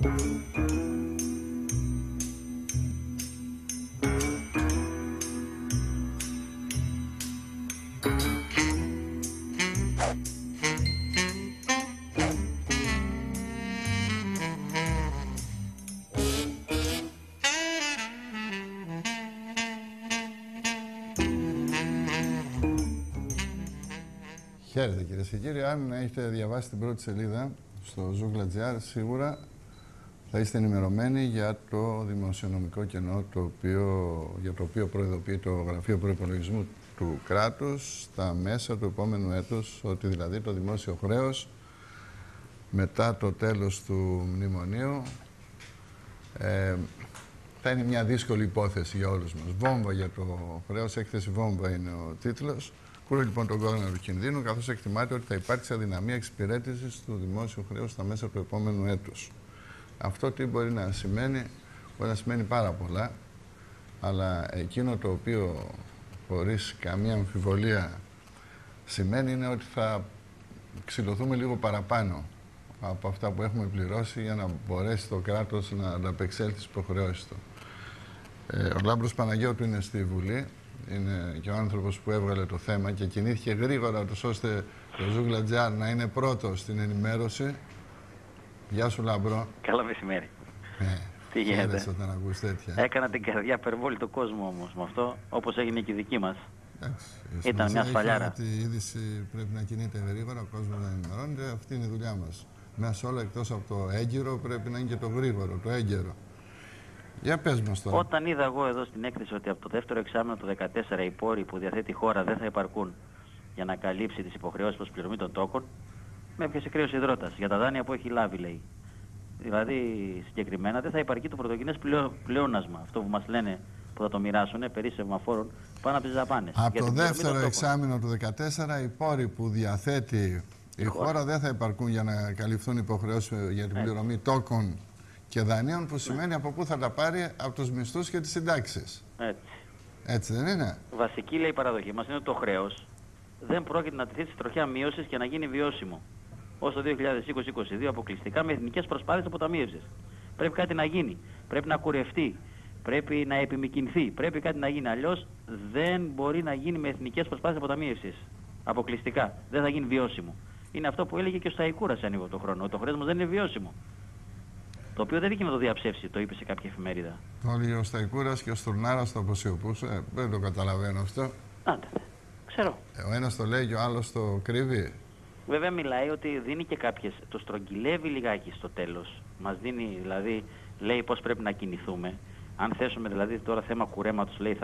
Χαίρετε κυρίες και κύριοι. Αν έχετε διαβάσει την πρώτη σελίδα στο Zoogla.gr, σίγουρα θα είστε ενημερωμένοι για το δημοσιονομικό κενό για το οποίο προειδοποιεί το Γραφείο Προϋπολογισμού του κράτους στα μέσα του επόμενου έτους, ότι δηλαδή το δημόσιο χρέος μετά το τέλος του μνημονίου θα είναι μια δύσκολη υπόθεση για όλους μας. Βόμβα για το χρέος, έκθεση βόμβα είναι ο τίτλος. Κούρε λοιπόν τον κόδωνα του κινδύνου, καθώς εκτιμάται ότι θα υπάρξει αδυναμία εξυπηρέτησης του δημόσιου χρέους στα μέσα του επόμενου έτους. Αυτό τι μπορεί να σημαίνει? Μπορεί να σημαίνει πάρα πολλά, αλλά εκείνο το οποίο χωρίς καμία αμφιβολία σημαίνει είναι ότι θα ξυλωθούμε λίγο παραπάνω από αυτά που έχουμε πληρώσει για να μπορέσει το κράτος να ανταπεξέλθει στις υποχρεώσεις του. Ο Λάμπρος Παναγιώτου είναι στη Βουλή. Είναι και ο άνθρωπος που έβγαλε το θέμα και κινήθηκε γρήγορα ώστε το Zoogla.gr να είναι πρώτο στην ενημέρωση. Γεια σου, Λάμπρο. Καλό μεσημέρι. Τι γίνεται? Όταν ακούς τέτοια. Έκανα την καρδιά περιβόλητο κόσμο όμως με αυτό, όπως έγινε και η δική μας. Ήταν μια σφαλιάρα. Ότι η είδηση πρέπει να κινείται γρήγορα, ο κόσμος να ενημερώνεται. Αυτή είναι η δουλειά μας. Μέσα σε όλα, εκτός από το έγκυρο, πρέπει να είναι και το γρήγορο, το έγκαιρο. Για πες μας τώρα. Όταν είδα εγώ εδώ στην έκθεση ότι από το δεύτερο εξάμηνο του 2014 οι πόροι που διαθέτει η χώρα δεν θα υπαρκούν για να καλύψει τις υποχρεώσεις προς πληρωμή των τόκων, με έπιασε κρύος υδρότας για τα δάνεια που έχει λάβει, λέει. Δηλαδή, συγκεκριμένα δεν θα υπαρκεί το πρωτογενές πλεόνασμα. Αυτό που μας λένε που θα το μοιράσουν περί σεμαφόρων πάνω από τις δαπάνες. Από το δεύτερο εξάμηνο του 2014 οι πόροι που διαθέτει η χώρα δεν θα υπαρκούν για να καλυφθούν υποχρεώσεις για την πληρωμή τόκων και δανείων, που σημαίνει από πού θα τα πάρει? Από τους μισθούς και τις συντάξεις. Έτσι δεν είναι? Βασική, λέει, η παραδοχή μας είναι ότι το χρέος δεν πρόκειται να τεθεί στη τροχιά μείωσης και να γίνει βιώσιμο ως το 2020-2022 αποκλειστικά με εθνικές προσπάθειες αποταμίευσης. Πρέπει κάτι να γίνει. Πρέπει να κουρευτεί. Πρέπει να επιμικινθεί. Πρέπει κάτι να γίνει. Αλλιώς δεν μπορεί να γίνει με εθνικές προσπάθειες αποταμίευσης. Αποκλειστικά. Δεν θα γίνει βιώσιμο. Είναι αυτό που έλεγε και ο Σταϊκούρας σε ανοίγω το χρόνο. Το χρέος μας δεν είναι βιώσιμο. Το οποίο δεν είχε να το διαψεύσει, το είπε σε κάποια εφημερίδα. Το έλεγε ο Σταϊκούρας και ο Στουρνάρας το αποσιωπούσε. Δεν το καταλαβαίνω αυτό. Άντε, ξέρω. Ο ένας το λέει και ο άλλος το κρύβει. Βέβαια μιλάει ότι δίνει και κάποιες, το στρογγυλεύει λιγάκι στο τέλος. Μας δίνει, δηλαδή, λέει πώς πρέπει να κινηθούμε. Αν θέσουμε δηλαδή τώρα θέμα κουρέματος, λέει,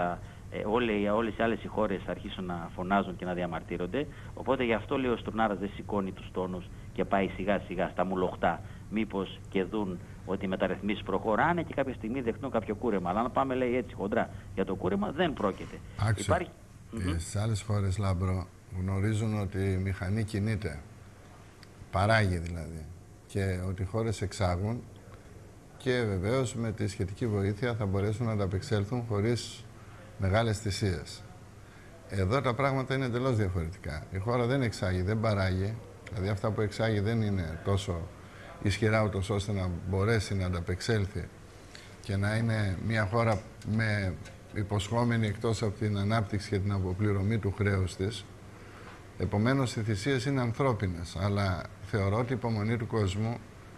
όλες οι άλλες οι χώρες θα αρχίσουν να φωνάζουν και να διαμαρτύρονται. Οπότε γι' αυτό, λέει, ο Στουρνάρας δεν σηκώνει τους τόνους και πάει σιγά σιγά στα μουλοχτά. Μήπως και δουν ότι οι μεταρρυθμίσεις προχωράνε και κάποια στιγμή δεχτούν κάποιο κούρεμα. Αλλά αν πάμε, λέει, έτσι χοντρά για το κούρεμα, δεν πρόκειται. Υπάρχει... Στις άλλες χώρες, Λάμπρο, γνωρίζουν ότι η μηχανή κινείται, παράγει δηλαδή, και ότι οι χώρες εξάγουν και βεβαίως με τη σχετική βοήθεια θα μπορέσουν να ανταπεξέλθουν χωρίς μεγάλες θυσίες. Εδώ τα πράγματα είναι εντελώς διαφορετικά. Η χώρα δεν εξάγει, δεν παράγει, δηλαδή αυτά που εξάγει δεν είναι τόσο ισχυρά ούτως ώστε να μπορέσει να ανταπεξέλθει και να είναι μια χώρα με υποσχόμενη εκτός από την ανάπτυξη και την αποπληρωμή του χρέους της. Επομένως, οι θυσίες είναι ανθρώπινες, αλλά θεωρώ ότι η υπομονή του κόσμου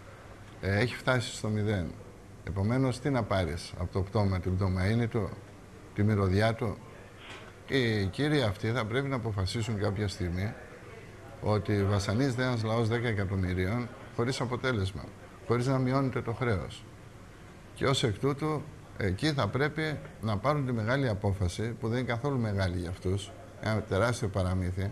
έχει φτάσει στο 0. Επομένως, τι να πάρεις από το πτώμα, την πτωμαΐνη του, τη μυρωδιά του? Οι κύριοι αυτοί θα πρέπει να αποφασίσουν κάποια στιγμή ότι βασανίζεται ένας λαός 10 εκατομμυρίων χωρίς αποτέλεσμα, χωρίς να μειώνεται το χρέος. Και ως εκ τούτου, εκεί θα πρέπει να πάρουν τη μεγάλη απόφαση, που δεν είναι καθόλου μεγάλη για αυτούς, ένα τεράστιο παραμύθι.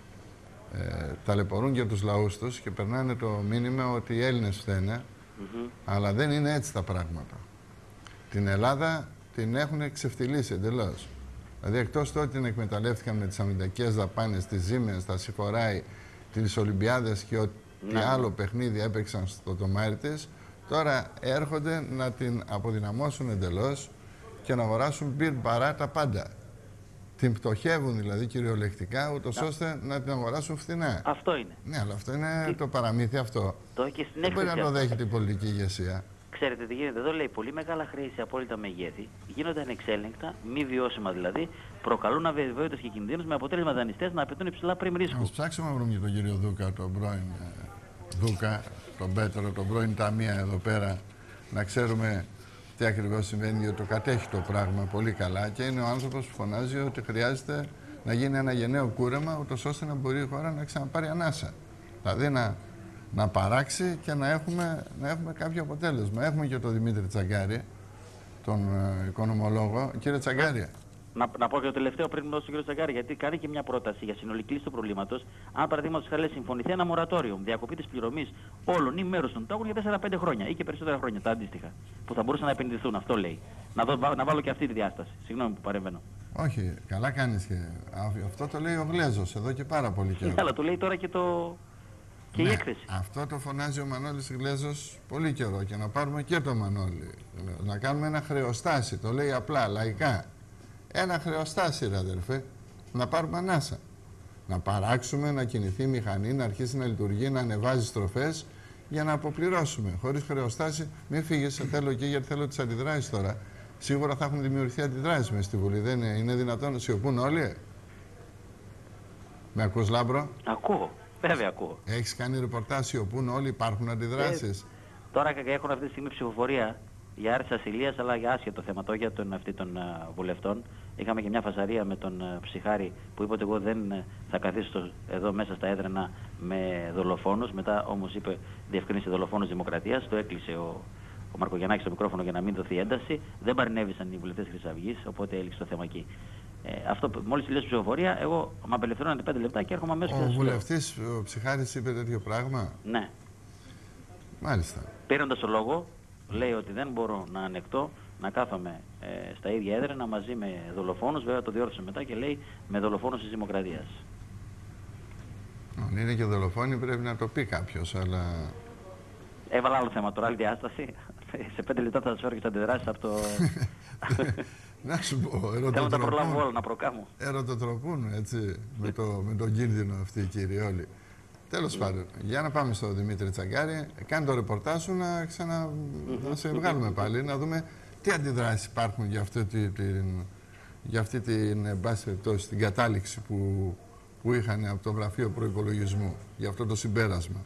Ταλαιπωρούν για τους λαούς τους και περνάνε το μήνυμα ότι οι Έλληνες φταίνε, αλλά δεν είναι έτσι τα πράγματα. Την Ελλάδα την έχουν ξεφτυλίσει εντελώς. Δηλαδή, εκτός του ότι την εκμεταλλεύτηκαν με τις αμυντικές δαπάνες, τις ζήμες, τα συγχωράει, τις Ολυμπιάδες και ό,τι άλλο παιχνίδι έπαιξαν στο τομάρι της, τώρα έρχονται να την αποδυναμώσουν εντελώς και να αγοράσουν μπιρ μπαρά τα πάντα. Την πτωχεύουν δηλαδή κυριολεκτικά, ούτως ώστε να την αγοράσουν φθηνά. Αυτό είναι. Ναι, αλλά αυτό είναι το παραμύθι αυτό. Το έχει στην δεν μπορεί να το δέχεται η πολιτική ηγεσία. Ξέρετε τι γίνεται εδώ, λέει, πολύ μεγάλα χρέη σε απόλυτα μεγέθη, γίνονται ανεξέλεγκτα, μη βιώσιμα δηλαδή, προκαλούν αβεβαιότητες και κινδύνους με αποτέλεσμα δανειστές να απαιτούν υψηλά πριμ ρίσκου. Ας ψάξουμε να βρούμε και τον κύριο Δούκα, τον πρώην Δούκα, τον Πέτρο, τον πρώην Ταμεία εδώ πέρα, να ξέρουμε τι ακριβώς συμβαίνει, γιατί το κατέχει το πράγμα πολύ καλά και είναι ο άνθρωπος που φωνάζει ότι χρειάζεται να γίνει ένα γενναίο κούρεμα, ούτως ώστε να μπορεί η χώρα να ξαναπάρει ανάσα. Δηλαδή να παράξει και να έχουμε κάποιο αποτέλεσμα. Έχουμε και τον Δημήτρη Τσαγκάρη, τον οικονομολόγο. Κύριε Τσαγκάρη. Να πω και το τελευταίο πριν δώσω στον κύριο Τσαγκάρη, γιατί κάνει και μια πρόταση για συνολική λύση του προβλήματος. Αν παραδείγματος χάρη συμφωνηθεί ένα μορατόριο, διακοπή της πληρωμής όλων ή μέρους των τόκων για 4-5 χρόνια ή και περισσότερα χρόνια, τα αντίστοιχα, που θα μπορούσαν να επενδυθούν, αυτό λέει. Να βάλω και αυτή τη διάσταση. Συγγνώμη που παρεμβαίνω. Όχι, καλά κάνεις και αυτό το λέει ο Γλέζος εδώ και πάρα πολύ καιρό. Αλλά το λέει τώρα και η έκθεση. Αυτό το φωνάζει ο Μανώλης Γλέζος πολύ καιρό και να πάρουμε και το Μανώλη. Να κάνουμε ένα χρεοστάσι, το λέει απλά, λαϊκά. Ένα χρεοστάσι, ρε αδερφέ, να πάρουμε ανάσα. Να παράξουμε, να κινηθεί η μηχανή, να αρχίσει να λειτουργεί, να ανεβάζει στροφές για να αποπληρώσουμε. Χωρίς χρεοστάσι, μην φύγεις, θέλω εκεί γιατί θέλω τις αντιδράσεις τώρα. Σίγουρα θα έχουν δημιουργηθεί αντιδράσεις μες στη Βουλή. Δεν είναι δυνατόν να σιωπούν όλοι. Με ακούς, Λάμπρο? Ακούω. Βέβαια ακούω. Έχεις κάνει ρεπορτάζ, σιωπούν όλοι, υπάρχουν αντιδράσεις. Τώρα έχουν αυτή τη στιγμή ψηφοφορία για άρση ασυλίας, αλλά για άσχετο θέμα, το για των βουλευτών. Είχαμε και μια φασαρία με τον Ψυχάρη που είπε ότι εγώ δεν θα καθίσω εδώ μέσα στα έδρανα με δολοφόνους. Μετά όμως είπε διευκρίνησε δολοφόνους Δημοκρατίας. Το έκλεισε ο Μαρκογιαννάκης στο μικρόφωνο για να μην δοθεί ένταση. Δεν παρενέβησαν οι βουλευτές Χρυσής Αυγής, οπότε έληξε το θέμα εκεί. Αυτό μόλις τελειώσει η ψηφοφορία, εγώ με απελευθερώνω 5 λεπτά και έρχομαι αμέσως. Ο βουλευτής, ο Ψυχάρης, είπε τέτοιο πράγμα. Ναι. Μάλιστα. Παίρνοντας το λόγο, λέει ότι δεν μπορώ να ανεκτώ να κάθομαι στα ίδια έδρανα μαζί με δολοφόνους. Βέβαια το διόρθωσε μετά και λέει με δολοφόνους της Δημοκρατίας. Αν είναι και δολοφόνοι πρέπει να το πει κάποιος, αλλά... Έβαλα άλλο θέμα τώρα, άλλη διάσταση. Σε 5 λεπτά θα σας φέρω και τις αντιδράσεις από το... Να σου πω, θέλω να τα προλάβω όλα, να προκάμω. Ερωτοτροπούν, έτσι, με τον κίνδυνο αυτοί οι κύριοι όλοι. Τέλος πάντων, για να πάμε στον Δημήτρη Τσαγκάρη, κάνει το ρεπορτάζ σου να να σε βγάλουμε πάλι, να δούμε τι αντιδράσεις υπάρχουν για αυτή την, εν πάση περιπτώσει, την κατάληξη που είχαν από το Γραφείο Προϋπολογισμού, για αυτό το συμπέρασμα.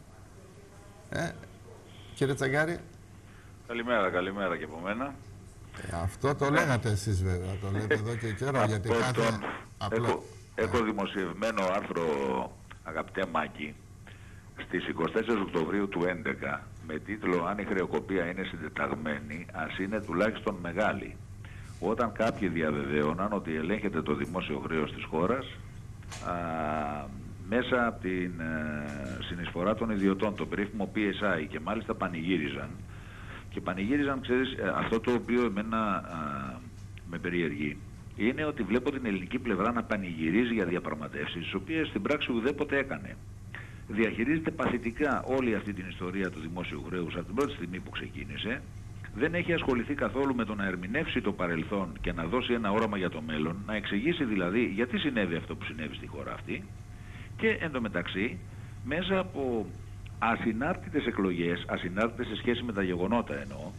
Κύριε Τσαγκάρη. Καλημέρα και από μένα. Αυτό το λέγατε εσείς βέβαια, το λέτε εδώ και καιρό, γιατί Έχω δημοσιευμένο άρθρο, αγαπητέ Μάκη, στις 24 Οκτωβρίου του 2011, με τίτλο «Αν η χρεοκοπία είναι συντεταγμένη, ας είναι τουλάχιστον μεγάλη». Όταν κάποιοι διαβεβαίωναν ότι ελέγχεται το δημόσιο χρέος της χώρας μέσα από την συνεισφορά των ιδιωτών, το περίφημο PSI, και μάλιστα πανηγύριζαν. Και πανηγύριζαν, ξέρεις, αυτό το οποίο εμένα με περιεργεί είναι ότι βλέπω την ελληνική πλευρά να πανηγυρίζει για διαπραγματεύσεις, τις οποίες στην πράξη ουδέποτε έκανε. Διαχειρίζεται παθητικά όλη αυτή την ιστορία του δημόσιου χρέους από την πρώτη στιγμή που ξεκίνησε. Δεν έχει ασχοληθεί καθόλου με το να ερμηνεύσει το παρελθόν και να δώσει ένα όραμα για το μέλλον, να εξηγήσει δηλαδή γιατί συνέβη αυτό που συνέβη στη χώρα αυτή. Και εντωμεταξύ, μέσα από ασυνάρτητες εκλογές, ασυνάρτητες σε σχέση με τα γεγονότα εννοώ,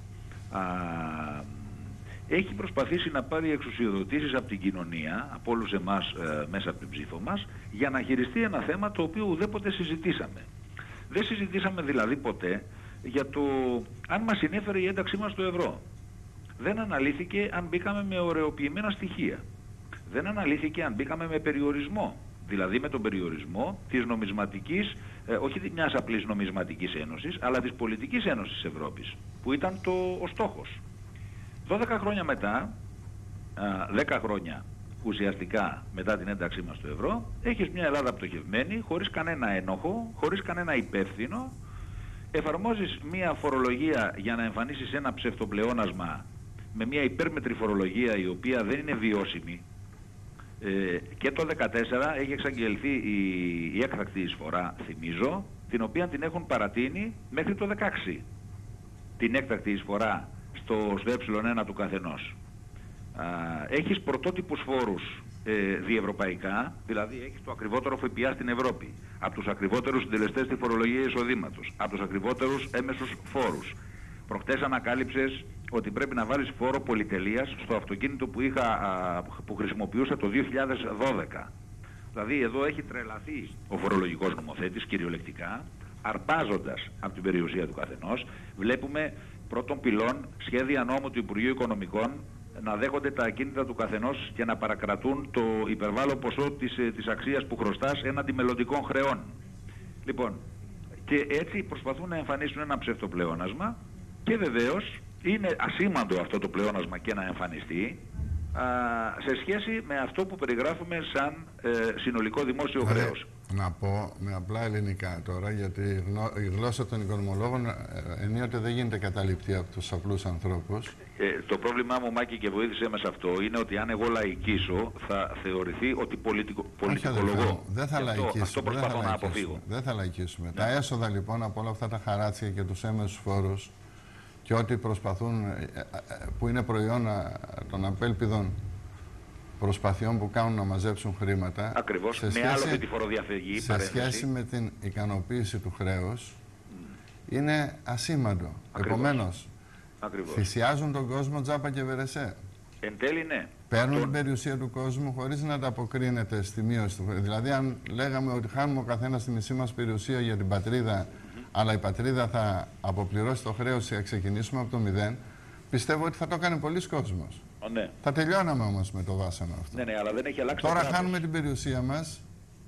έχει προσπαθήσει να πάρει εξουσιοδοτήσεις από την κοινωνία, από όλους εμάς μέσα από την ψήφο μας, για να χειριστεί ένα θέμα το οποίο ουδέποτε συζητήσαμε. Δεν συζητήσαμε δηλαδή ποτέ για το αν μας συνέφερε η ένταξή μας στο ευρώ. Δεν αναλύθηκε αν μπήκαμε με ωρεοποιημένα στοιχεία. Δεν αναλύθηκε αν μπήκαμε με περιορισμό. Δηλαδή με τον περιορισμό της νομισματικής, όχι μιας απλής νομισματικής ένωσης, αλλά της πολιτικής ένωσης της Ευρώπης, που ήταν ο στόχος. 12 χρόνια μετά, 10 χρόνια ουσιαστικά μετά την ένταξή μας στο ευρώ, έχεις μια Ελλάδα πτωχευμένη, χωρίς κανένα ένοχο, χωρίς κανένα υπεύθυνο, εφαρμόζεις μια φορολογία για να εμφανίσεις ένα ψευτοπλεόνασμα με μια υπέρμετρη φορολογία η οποία δεν είναι βιώσιμη. Και το 2014 έχει εξαγγελθεί η έκτακτη εισφορά, θυμίζω, την οποία την έχουν παρατείνει μέχρι το 2016. Την έκτακτη εισφορά στο ε1 του καθενός. Έχεις πρωτότυπους φόρους διευρωπαϊκά, δηλαδή έχεις το ακριβότερο ΦΠΑ στην Ευρώπη, από τους ακριβότερους συντελεστές στη φορολογία εισοδήματος, από τους ακριβότερους έμεσους φόρους. Προχτές ανακάλυψες ότι πρέπει να βάλεις φόρο πολυτελείας στο αυτοκίνητο που χρησιμοποιούσα το 2012. Δηλαδή εδώ έχει τρελαθεί ο φορολογικός νομοθέτης κυριολεκτικά, αρπάζοντας από την περιουσία του καθενός. Βλέπουμε πρώτον πυλών σχέδια νόμου του Υπουργείου Οικονομικών να δέχονται τα ακίνητα του καθενός και να παρακρατούν το υπερβάλλον ποσό της αξίας που χρωστάς έναντι μελλοντικών χρεών. Λοιπόν, και έτσι προσπαθούν να εμφανίσουν ένα ψευτοπλεόνασμα και βεβαίως είναι ασήμαντο αυτό το πλεόνασμα και να εμφανιστεί σε σχέση με αυτό που περιγράφουμε σαν συνολικό δημόσιο χρέος. Να πω με απλά ελληνικά τώρα, γιατί η γλώσσα των οικονομολόγων ενίοτε δεν γίνεται καταληπτή από τους απλούς ανθρώπους. Το πρόβλημά μου, Μάκη, και βοήθησε με σε αυτό, είναι ότι αν εγώ λαϊκίσω θα θεωρηθεί ότι πολιτικολογώ. Δεν θα λαϊκίσουμε. Αυτό προσπαθώ να αποφύγω. Δεν θα λαϊκίσουμε. Ναι. Τα έσοδα λοιπόν από όλα αυτά τα χαράτσια και τους έμεσους φόρους και ό,τι προσπαθούν, που είναι προϊόν των απέλπιδων προσπαθειών που κάνουν να μαζέψουν χρήματα. Ακριβώς, με άλλο τη φοροδιαφυγή. Σε σχέση με την ικανοποίηση του χρέους, είναι ασήμαντο. Επομένως, θυσιάζουν τον κόσμο τζάπα και βερεσέ. Εν τέλει, ναι. Παίρνουν την περιουσία του κόσμου χωρίς να ανταποκρίνεται στη μείωση του χρέους. Δηλαδή, αν λέγαμε ότι χάνουμε ο καθένας τη μισή μας περιουσία για την πατρίδα, αλλά η πατρίδα θα αποπληρώσει το χρέος και θα ξεκινήσουμε από το 0, πιστεύω ότι θα το έκανε πολλοί κόσμος. Ναι. Θα τελειώναμε όμως με το βάσανο αυτό. Ναι, αλλά δεν έχει αλλάξει. Τώρα χάνουμε την περιουσία μας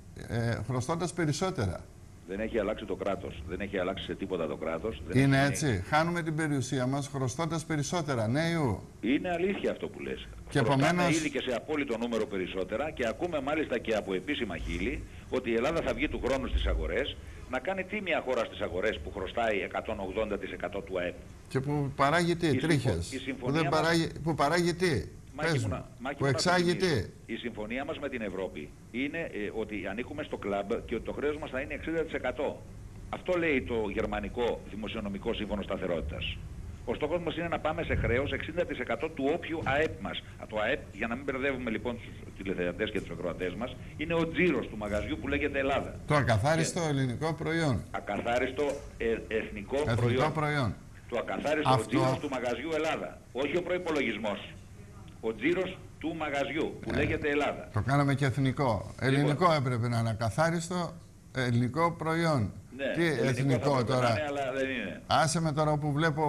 χρωστώντας περισσότερα. Δεν έχει αλλάξει το κράτος. Δεν έχει αλλάξει σε τίποτα το κράτος. Είναι έτσι. Χάνουμε την περιουσία μας χρωστώντας περισσότερα. Ναι, είναι αλήθεια αυτό που λες. Και επομένως ήδη και σε απόλυτο νούμερο περισσότερα και ακούμε μάλιστα και από επίσημα χείλη ότι η Ελλάδα θα βγει του χρόνου στις αγορές. Να κάνει τι μια χώρα στις αγορές που χρωστάει 180% του ΑΕΠ. Και που παράγει τι, τρίχες. Που παράγει τι. Που εξάγει τι. Η συμφωνία μας με την Ευρώπη είναι ότι ανήκουμε στο κλαμπ και ότι το χρέος μας θα είναι 60%. Αυτό λέει το Γερμανικό Δημοσιονομικό Σύμφωνο Σταθερότητας. Ο στόχος μας είναι να πάμε σε χρέος 60% του όποιου ΑΕΠ μας. Το ΑΕΠ, για να μην μπερδεύουμε λοιπόν τους τηλεθεατές και τους ακροατές μας, είναι ο τζίρος του μαγαζιού που λέγεται Ελλάδα. Το ακαθάριστο ελληνικό προϊόν. Ακαθάριστο εθνικό προϊόν. Το ακαθάριστο τζίρος του μαγαζιού Ελλάδα. Όχι ο προϋπολογισμός. Ο τζίρος του μαγαζιού που λέγεται Ελλάδα. Το κάναμε και εθνικό. Ελληνικό έπρεπε να είναι ακαθάριστο ελληνικό προϊόν. Ναι, τι εθνικό τώρα. Είναι, αλλά δεν είναι. Άσε με τώρα που βλέπω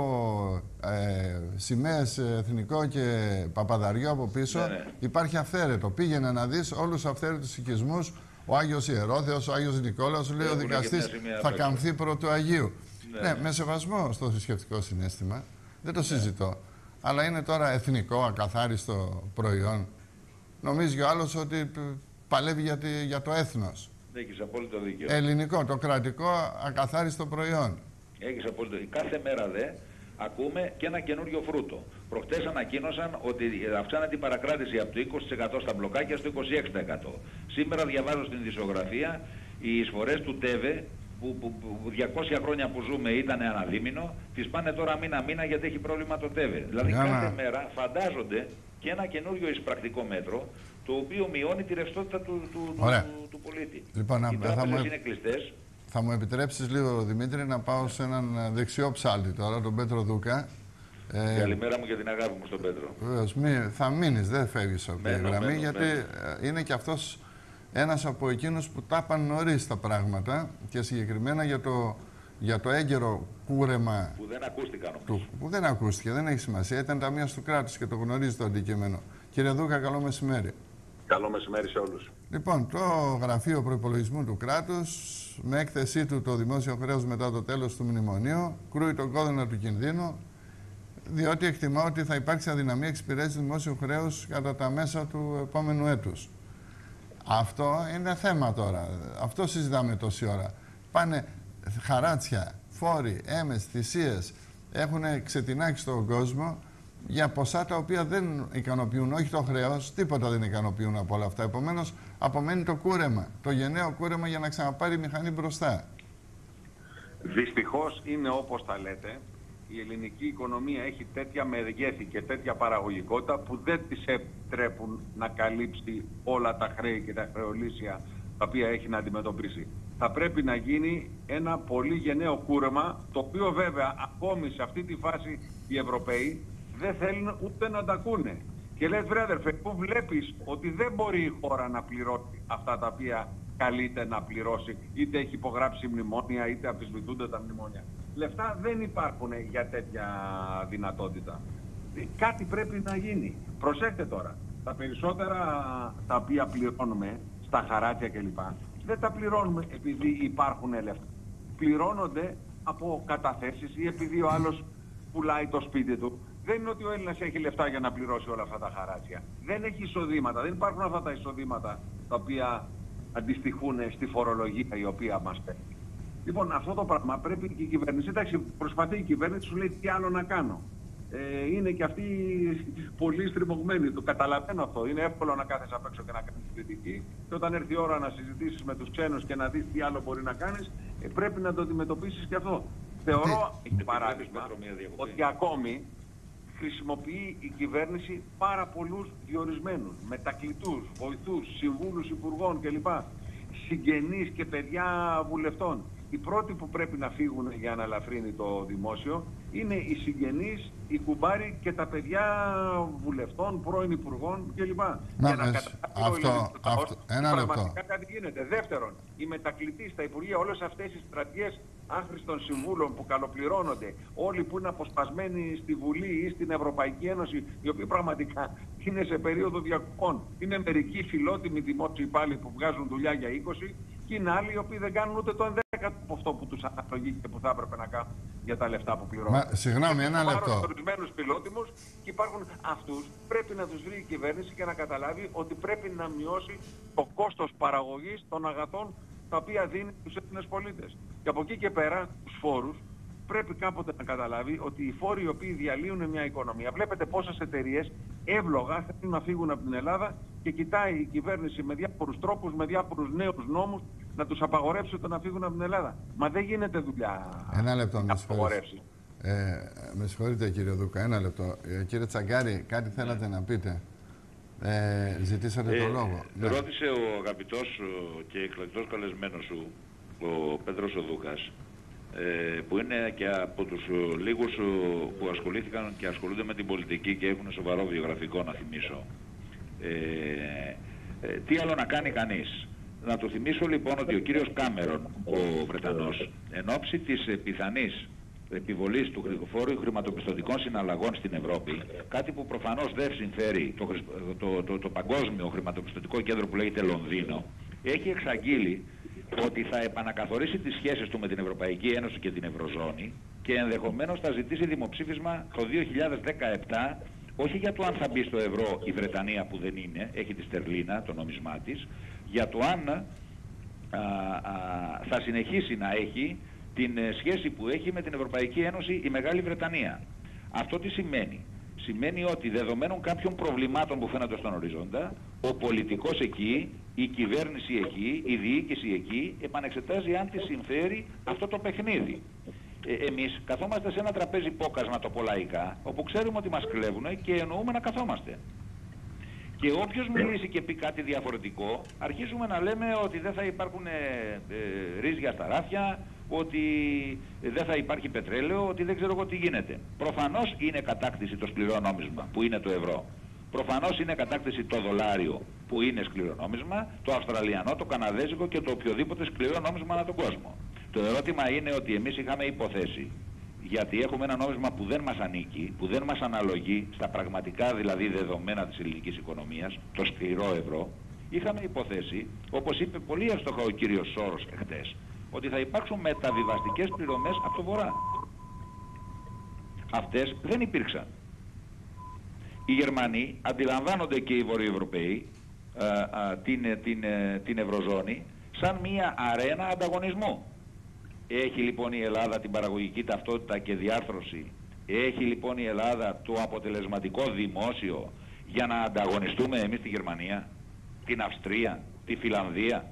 σημαίες εθνικό και παπαδαριό από πίσω. Ναι. Υπάρχει αυθαίρετο. Πήγαινε να δεις όλους τους αυθαίρετους οικισμούς. Ο Άγιος Ιερόθεος, ο Άγιος Νικόλαος, λέει ο δικαστής θα καμφθεί προ του Αγίου. Ναι, με σεβασμό στο θρησκευτικό συναίσθημα. Δεν το συζητώ. Αλλά είναι τώρα εθνικό, ακαθάριστο προϊόν. Νομίζει ο άλλος ότι παλεύει για το έθνος. Έχεις απόλυτο δίκιο. Ελληνικό, το κρατικό, ακαθάριστο προϊόν. Έχεις απόλυτο δίκιο. Κάθε μέρα ακούμε και ένα καινούριο φρούτο. Προχτές ανακοίνωσαν ότι αυξάνεται η παρακράτηση από το 20% στα μπλοκάκια στο 26%. Σήμερα διαβάζω στην ειδησιογραφία οι εισφορές του ΤΕΒΕ που 200 χρόνια που ζούμε ήταν αναδίμηνο, τις πάνε τώρα μήνα-μήνα γιατί έχει πρόβλημα το ΤΕΒΕ. Δηλαδή κάθε μέρα φαντάζονται και ένα καινούριο εισπρακτικό μέτρο το οποίο μειώνει τη ρευστότητα του πολίτη. Λοιπόν, οι τράπεζες είναι κλειστές. Θα μου επιτρέψεις λίγο, Δημήτρη, να πάω σε έναν δεξιό ψάλτη τώρα, τον Πέτρο Δούκα. Καλημέρα μου για την αγάπη μου στον Πέτρο. Βεβαίως, θα μείνεις, δεν φεύγεις από τη γραμμή, γιατί είναι και αυτός ένας από εκείνους που τα είπαν νωρίς τα πράγματα και συγκεκριμένα για το έγκαιρο κούρεμα. Που δεν ακούστηκαν όμως. Που δεν ακούστηκε, δεν έχει σημασία. Ήταν ταμεία του κράτους και το γνωρίζει το αντικείμενο. Κύριε Δούκα, καλό μεσημέρι. Καλό μεσημέρι σε όλους. Λοιπόν, το Γραφείο Προϋπολογισμού του Κράτους, με έκθεσή του το δημόσιο χρέος μετά το τέλος του μνημονίου, κρούει τον κόδωνα του κινδύνου, διότι εκτιμά ότι θα υπάρξει αδυναμία εξυπηρέτησης του δημόσιου χρέους κατά τα μέσα του επόμενου έτους. Αυτό είναι θέμα τώρα. Αυτό συζητάμε τόση ώρα. Πάνε χαράτσια, φόροι, έμες, θυσίες, έχουν ξετινάξει στον κόσμο για ποσά τα οποία δεν ικανοποιούν, όχι το χρέος, τίποτα δεν ικανοποιούν από όλα αυτά. Επομένως, απομένει το κούρεμα, το γενναίο κούρεμα για να ξαναπάρει η μηχανή μπροστά. Δυστυχώς είναι όπως τα λέτε. Η ελληνική οικονομία έχει τέτοια μεγέθη και τέτοια παραγωγικότητα που δεν της επιτρέπουν να καλύψει όλα τα χρέη και τα χρεολύσια τα οποία έχει να αντιμετωπίσει. θα πρέπει να γίνει ένα πολύ γενναίο κούρεμα, το οποίο βέβαια ακόμη σε αυτή τη φάση οι Ευρωπαίοι δεν θέλουν ούτε να τα ακούνε. Και λες, βρε αδερφέ, που βλέπεις ότι δεν μπορεί η χώρα να πληρώσει αυτά τα οποία καλείται να πληρώσει, είτε έχει υπογράψει μνημόνια, είτε αμφισβητούνται τα μνημόνια. Λεφτά δεν υπάρχουν για τέτοια δυνατότητα. Κάτι πρέπει να γίνει. Προσέξτε τώρα, τα περισσότερα τα οποία πληρώνουμε, στα χαράτσια κλπ, δεν τα πληρώνουμε επειδή υπάρχουν λεφτά. Πληρώνονται από καταθέσεις ή επειδή ο άλλος πουλάει το σπίτι του. Δεν είναι ότι ο Έλληνας έχει λεφτά για να πληρώσει όλα αυτά τα χαράτσια. Δεν έχει εισοδήματα, δεν υπάρχουν αυτά τα εισοδήματα τα οποία αντιστοιχούν στη φορολογία η οποία μας παίρνει. Λοιπόν, αυτό το πράγμα πρέπει και η κυβέρνηση, εντάξει, προσπαθεί η κυβέρνηση, σου λέει τι άλλο να κάνω. Είναι και αυτοί πολύ στριμωγμένοι, το καταλαβαίνω αυτό. Είναι εύκολο να κάθεσαι απ' έξω και να κάνεις κριτική. Και όταν έρθει η ώρα να συζητήσεις με τους ξένους και να δεις τι άλλο μπορεί να κάνεις, πρέπει να το αντιμετωπίσεις και αυτό. Θεωρώ, παράδειγμα, ότι ακόμη χρησιμοποιεί η κυβέρνηση πάρα πολλούς διορισμένους, μετακλητούς, βοηθούς, συμβούλους υπουργών κλπ. Συγγενείς και παιδιά βουλευτών. Οι πρώτοι που πρέπει να φύγουν για να ελαφρύνει το δημόσιο είναι οι συγγενείς, οι κουμπάροι και τα παιδιά βουλευτών, πρώην υπουργών κλπ. Για να καταλάβει πραγματικά κάτι γίνεται. Δεύτερον, οι μετακλητοί στα Υπουργεία, όλες αυτές οι στρατιές άχρηστων συμβούλων που καλοπληρώνονται, όλοι που είναι αποσπασμένοι στη Βουλή ή στην Ευρωπαϊκή Ένωση, οι οποίοι πραγματικά είναι σε περίοδο διακοπών. Είναι μερικοί φιλότιμοι δημόσιοι υπάλληλοι που βγάζουν δουλειά για 20 και είναι άλλοι οι οποίοι δεν κάνουν ούτε το 11 από αυτό που τους αναλογεί και που θα έπρεπε να κάνουν για τα λεφτά που πληρώνουν. Συγγνώμη, ένα λεπτό. Υπάρχουν ορισμένους φιλότιμους και υπάρχουν αυτούς. Πρέπει να τους βρει η κυβέρνηση και να καταλάβει ότι πρέπει να μειώσει το κόστος παραγωγής των αγαθών τα οποία δίνει στους Έλληνες πολίτες. Και από εκεί και πέρα, τους φόρους, πρέπει κάποτε να καταλάβει ότι οι φόροι οι οποίοι διαλύουν μια οικονομία, βλέπετε πόσες εταιρείες εύλογα θέλουν να φύγουν από την Ελλάδα και κοιτάει η κυβέρνηση με διάφορους τρόπους, με διάφορους νέους νόμους να τους απαγορεύσει το να φύγουν από την Ελλάδα. Μα δεν γίνεται δουλειά. Ένα λεπτό, με συγχωρείτε. Με συγχωρείτε κύριε Δούκα, ένα λεπτό. Κύριε Τσαγκάρη, κάτι θέλατε να πείτε. Ζητήσατε το λόγο. Ρώτησε ο αγαπητός και εκλεκτός καλεσμένος σου, ο Πέτρος ο Δούκας, που είναι και από τους λίγους που ασχολήθηκαν και ασχολούνται με την πολιτική και έχουν σοβαρό βιογραφικό, να θυμίσω. Τι άλλο να κάνει κανείς. Να του θυμίσω λοιπόν ότι ο κύριος Κάμερον, ο Βρετανός, εν ώψη της πιθανής επιβολής του φόρου χρηματοπιστωτικών συναλλαγών στην Ευρώπη, κάτι που προφανώς δεν συμφέρει το παγκόσμιο χρηματοπιστωτικό κέντρο που λέγεται Λονδίνο, έχει εξαγγείλει ότι θα επανακαθορίσει τις σχέσεις του με την Ευρωπαϊκή Ένωση και την Ευρωζώνη και ενδεχομένως θα ζητήσει δημοψήφισμα το 2017, όχι για το αν θα μπει στο ευρώ η Βρετανία που δεν είναι, έχει τη στερλίνα, το νόμισμά της, για το αν θα συνεχίσει να έχει την σχέση που έχει με την Ευρωπαϊκή Ένωση η Μεγάλη Βρετανία. Αυτό τι σημαίνει? Σημαίνει ότι δεδομένων κάποιων προβλημάτων που φαίνονται στον οριζόντα, ο πολιτικός εκεί, η κυβέρνηση εκεί, η διοίκηση εκεί επανεξετάζει αν τη συμφέρει αυτό το παιχνίδι. Εμείς καθόμαστε σε ένα τραπέζι πόκας, να το πω λαϊκά, όπου ξέρουμε ότι μας κλέβουν και εννοούμε να καθόμαστε. Και όποιος μιλήσει και πει κάτι διαφορετικό, αρχίζουμε να λέμε ότι δεν θα υπάρχουν ρύζια στα ράφια, ότι δεν θα υπάρχει πετρέλαιο, ότι δεν ξέρω εγώ τι γίνεται. Προφανώς είναι κατάκτηση το σκληρό νόμισμα, που είναι το ευρώ. Προφανώς είναι κατάκτηση το δολάριο, που είναι σκληρό νόμισμα, το αυστραλιανό, το καναδέζικο και το οποιοδήποτε σκληρό νόμισμα ανά τον κόσμο. Το ερώτημα είναι ότι εμείς είχαμε υποθέσει, γιατί έχουμε ένα νόμισμα που δεν μας ανήκει, που δεν μας αναλογεί στα πραγματικά δηλαδή δεδομένα της ελληνικής οικονομίας, το σκληρό ευρώ, είχαμε υποθέσει, όπως είπε πολύ εύστοχα ο κύριος Σόρος εχθές, ότι θα υπάρξουν μεταβιβαστικές πληρωμές από το βορρά. Αυτές δεν υπήρξαν. Οι Γερμανοί αντιλαμβάνονται και οι Βορειοευρωπαίοι την Ευρωζώνη σαν μια αρένα ανταγωνισμού. Έχει λοιπόν η Ελλάδα την παραγωγική ταυτότητα και διάρθρωση. Έχει λοιπόν η Ελλάδα το αποτελεσματικό δημόσιο για να ανταγωνιστούμε εμείς τη Γερμανία, την Αυστρία, τη Φιλανδία.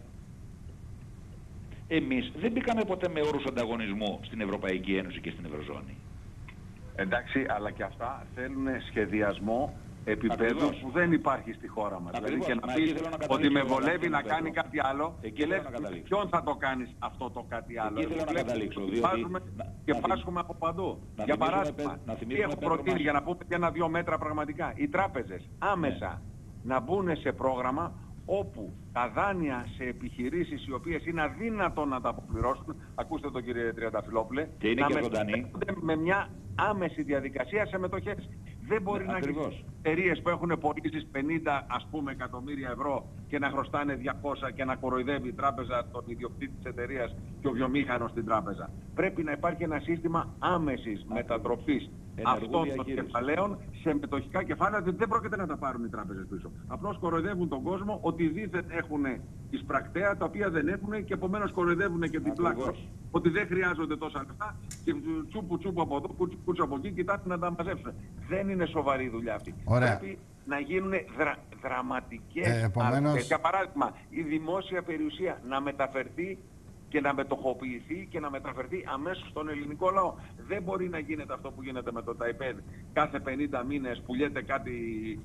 Εμείς δεν μπήκαμε ποτέ με όρους ανταγωνισμού στην Ευρωπαϊκή Ένωση και στην Ευρωζώνη. Εντάξει, αλλά και αυτά θέλουν σχεδιασμό επίπεδου που δεν υπάρχει στη χώρα μας. Δηλαδή και να πεις ότι με βολεύει να κάνει κάτι άλλο και λες ποιον θα το κάνεις αυτό το κάτι άλλο. Εκεί θέλω να καταλήξω. Και πάσχουμε από παντού. Για παράδειγμα, τι έχω προτείνει για να πούμε και 1-2 μέτρα πραγματικά. Οι τράπεζες άμεσα να μπουν σε πρόγραμμα όπου τα δάνεια σε επιχειρήσεις οι οποίες είναι αδύνατο να τα αποπληρώσουν, ακούστε το κύριε Τριανταφυλόπουλε, και είναι και ζωντανή, με μια άμεση διαδικασία σε μετοχές. Δεν μπορεί να έχει εταιρείες που έχουν πωλήσεις 50 ας πούμε εκατομμύρια ευρώ και να χρωστάνε 200 και να κοροϊδεύει η τράπεζα τον ιδιοκτήτη της εταιρείας και ο βιομήχανος στην τράπεζα. Πρέπει να υπάρχει ένα σύστημα άμεσης μετατροπής αυτών των κεφαλαίων σε μετοχικά κεφάλαια, διότι δεν πρόκειται να τα πάρουν οι τράπεζες πίσω. Απλώς κοροϊδεύουν τον κόσμο ότι δίθεν έχουν εισπρακτέα τα οποία δεν έχουν και επομένως κοροϊδεύουν και την πλάκα. Ότι δεν χρειάζονται τόσα λεφτά και τσούπου από εδώ, κουτσου από εκεί, κοιτάτε να τα μαζέψουν. Δεν είναι σοβαρή δουλειά αυτή. Ωραία. Πρέπει να γίνουν δραματικές αλλαγές. Για παράδειγμα, η δημόσια περιουσία να μεταφερθεί και να μετοχοποιηθεί και να μεταφερθεί αμέσως στον ελληνικό λαό. Δεν μπορεί να γίνεται αυτό που γίνεται με το ΤΑΙΠΕΔ. Κάθε 50 μήνες πουλιέται κάτι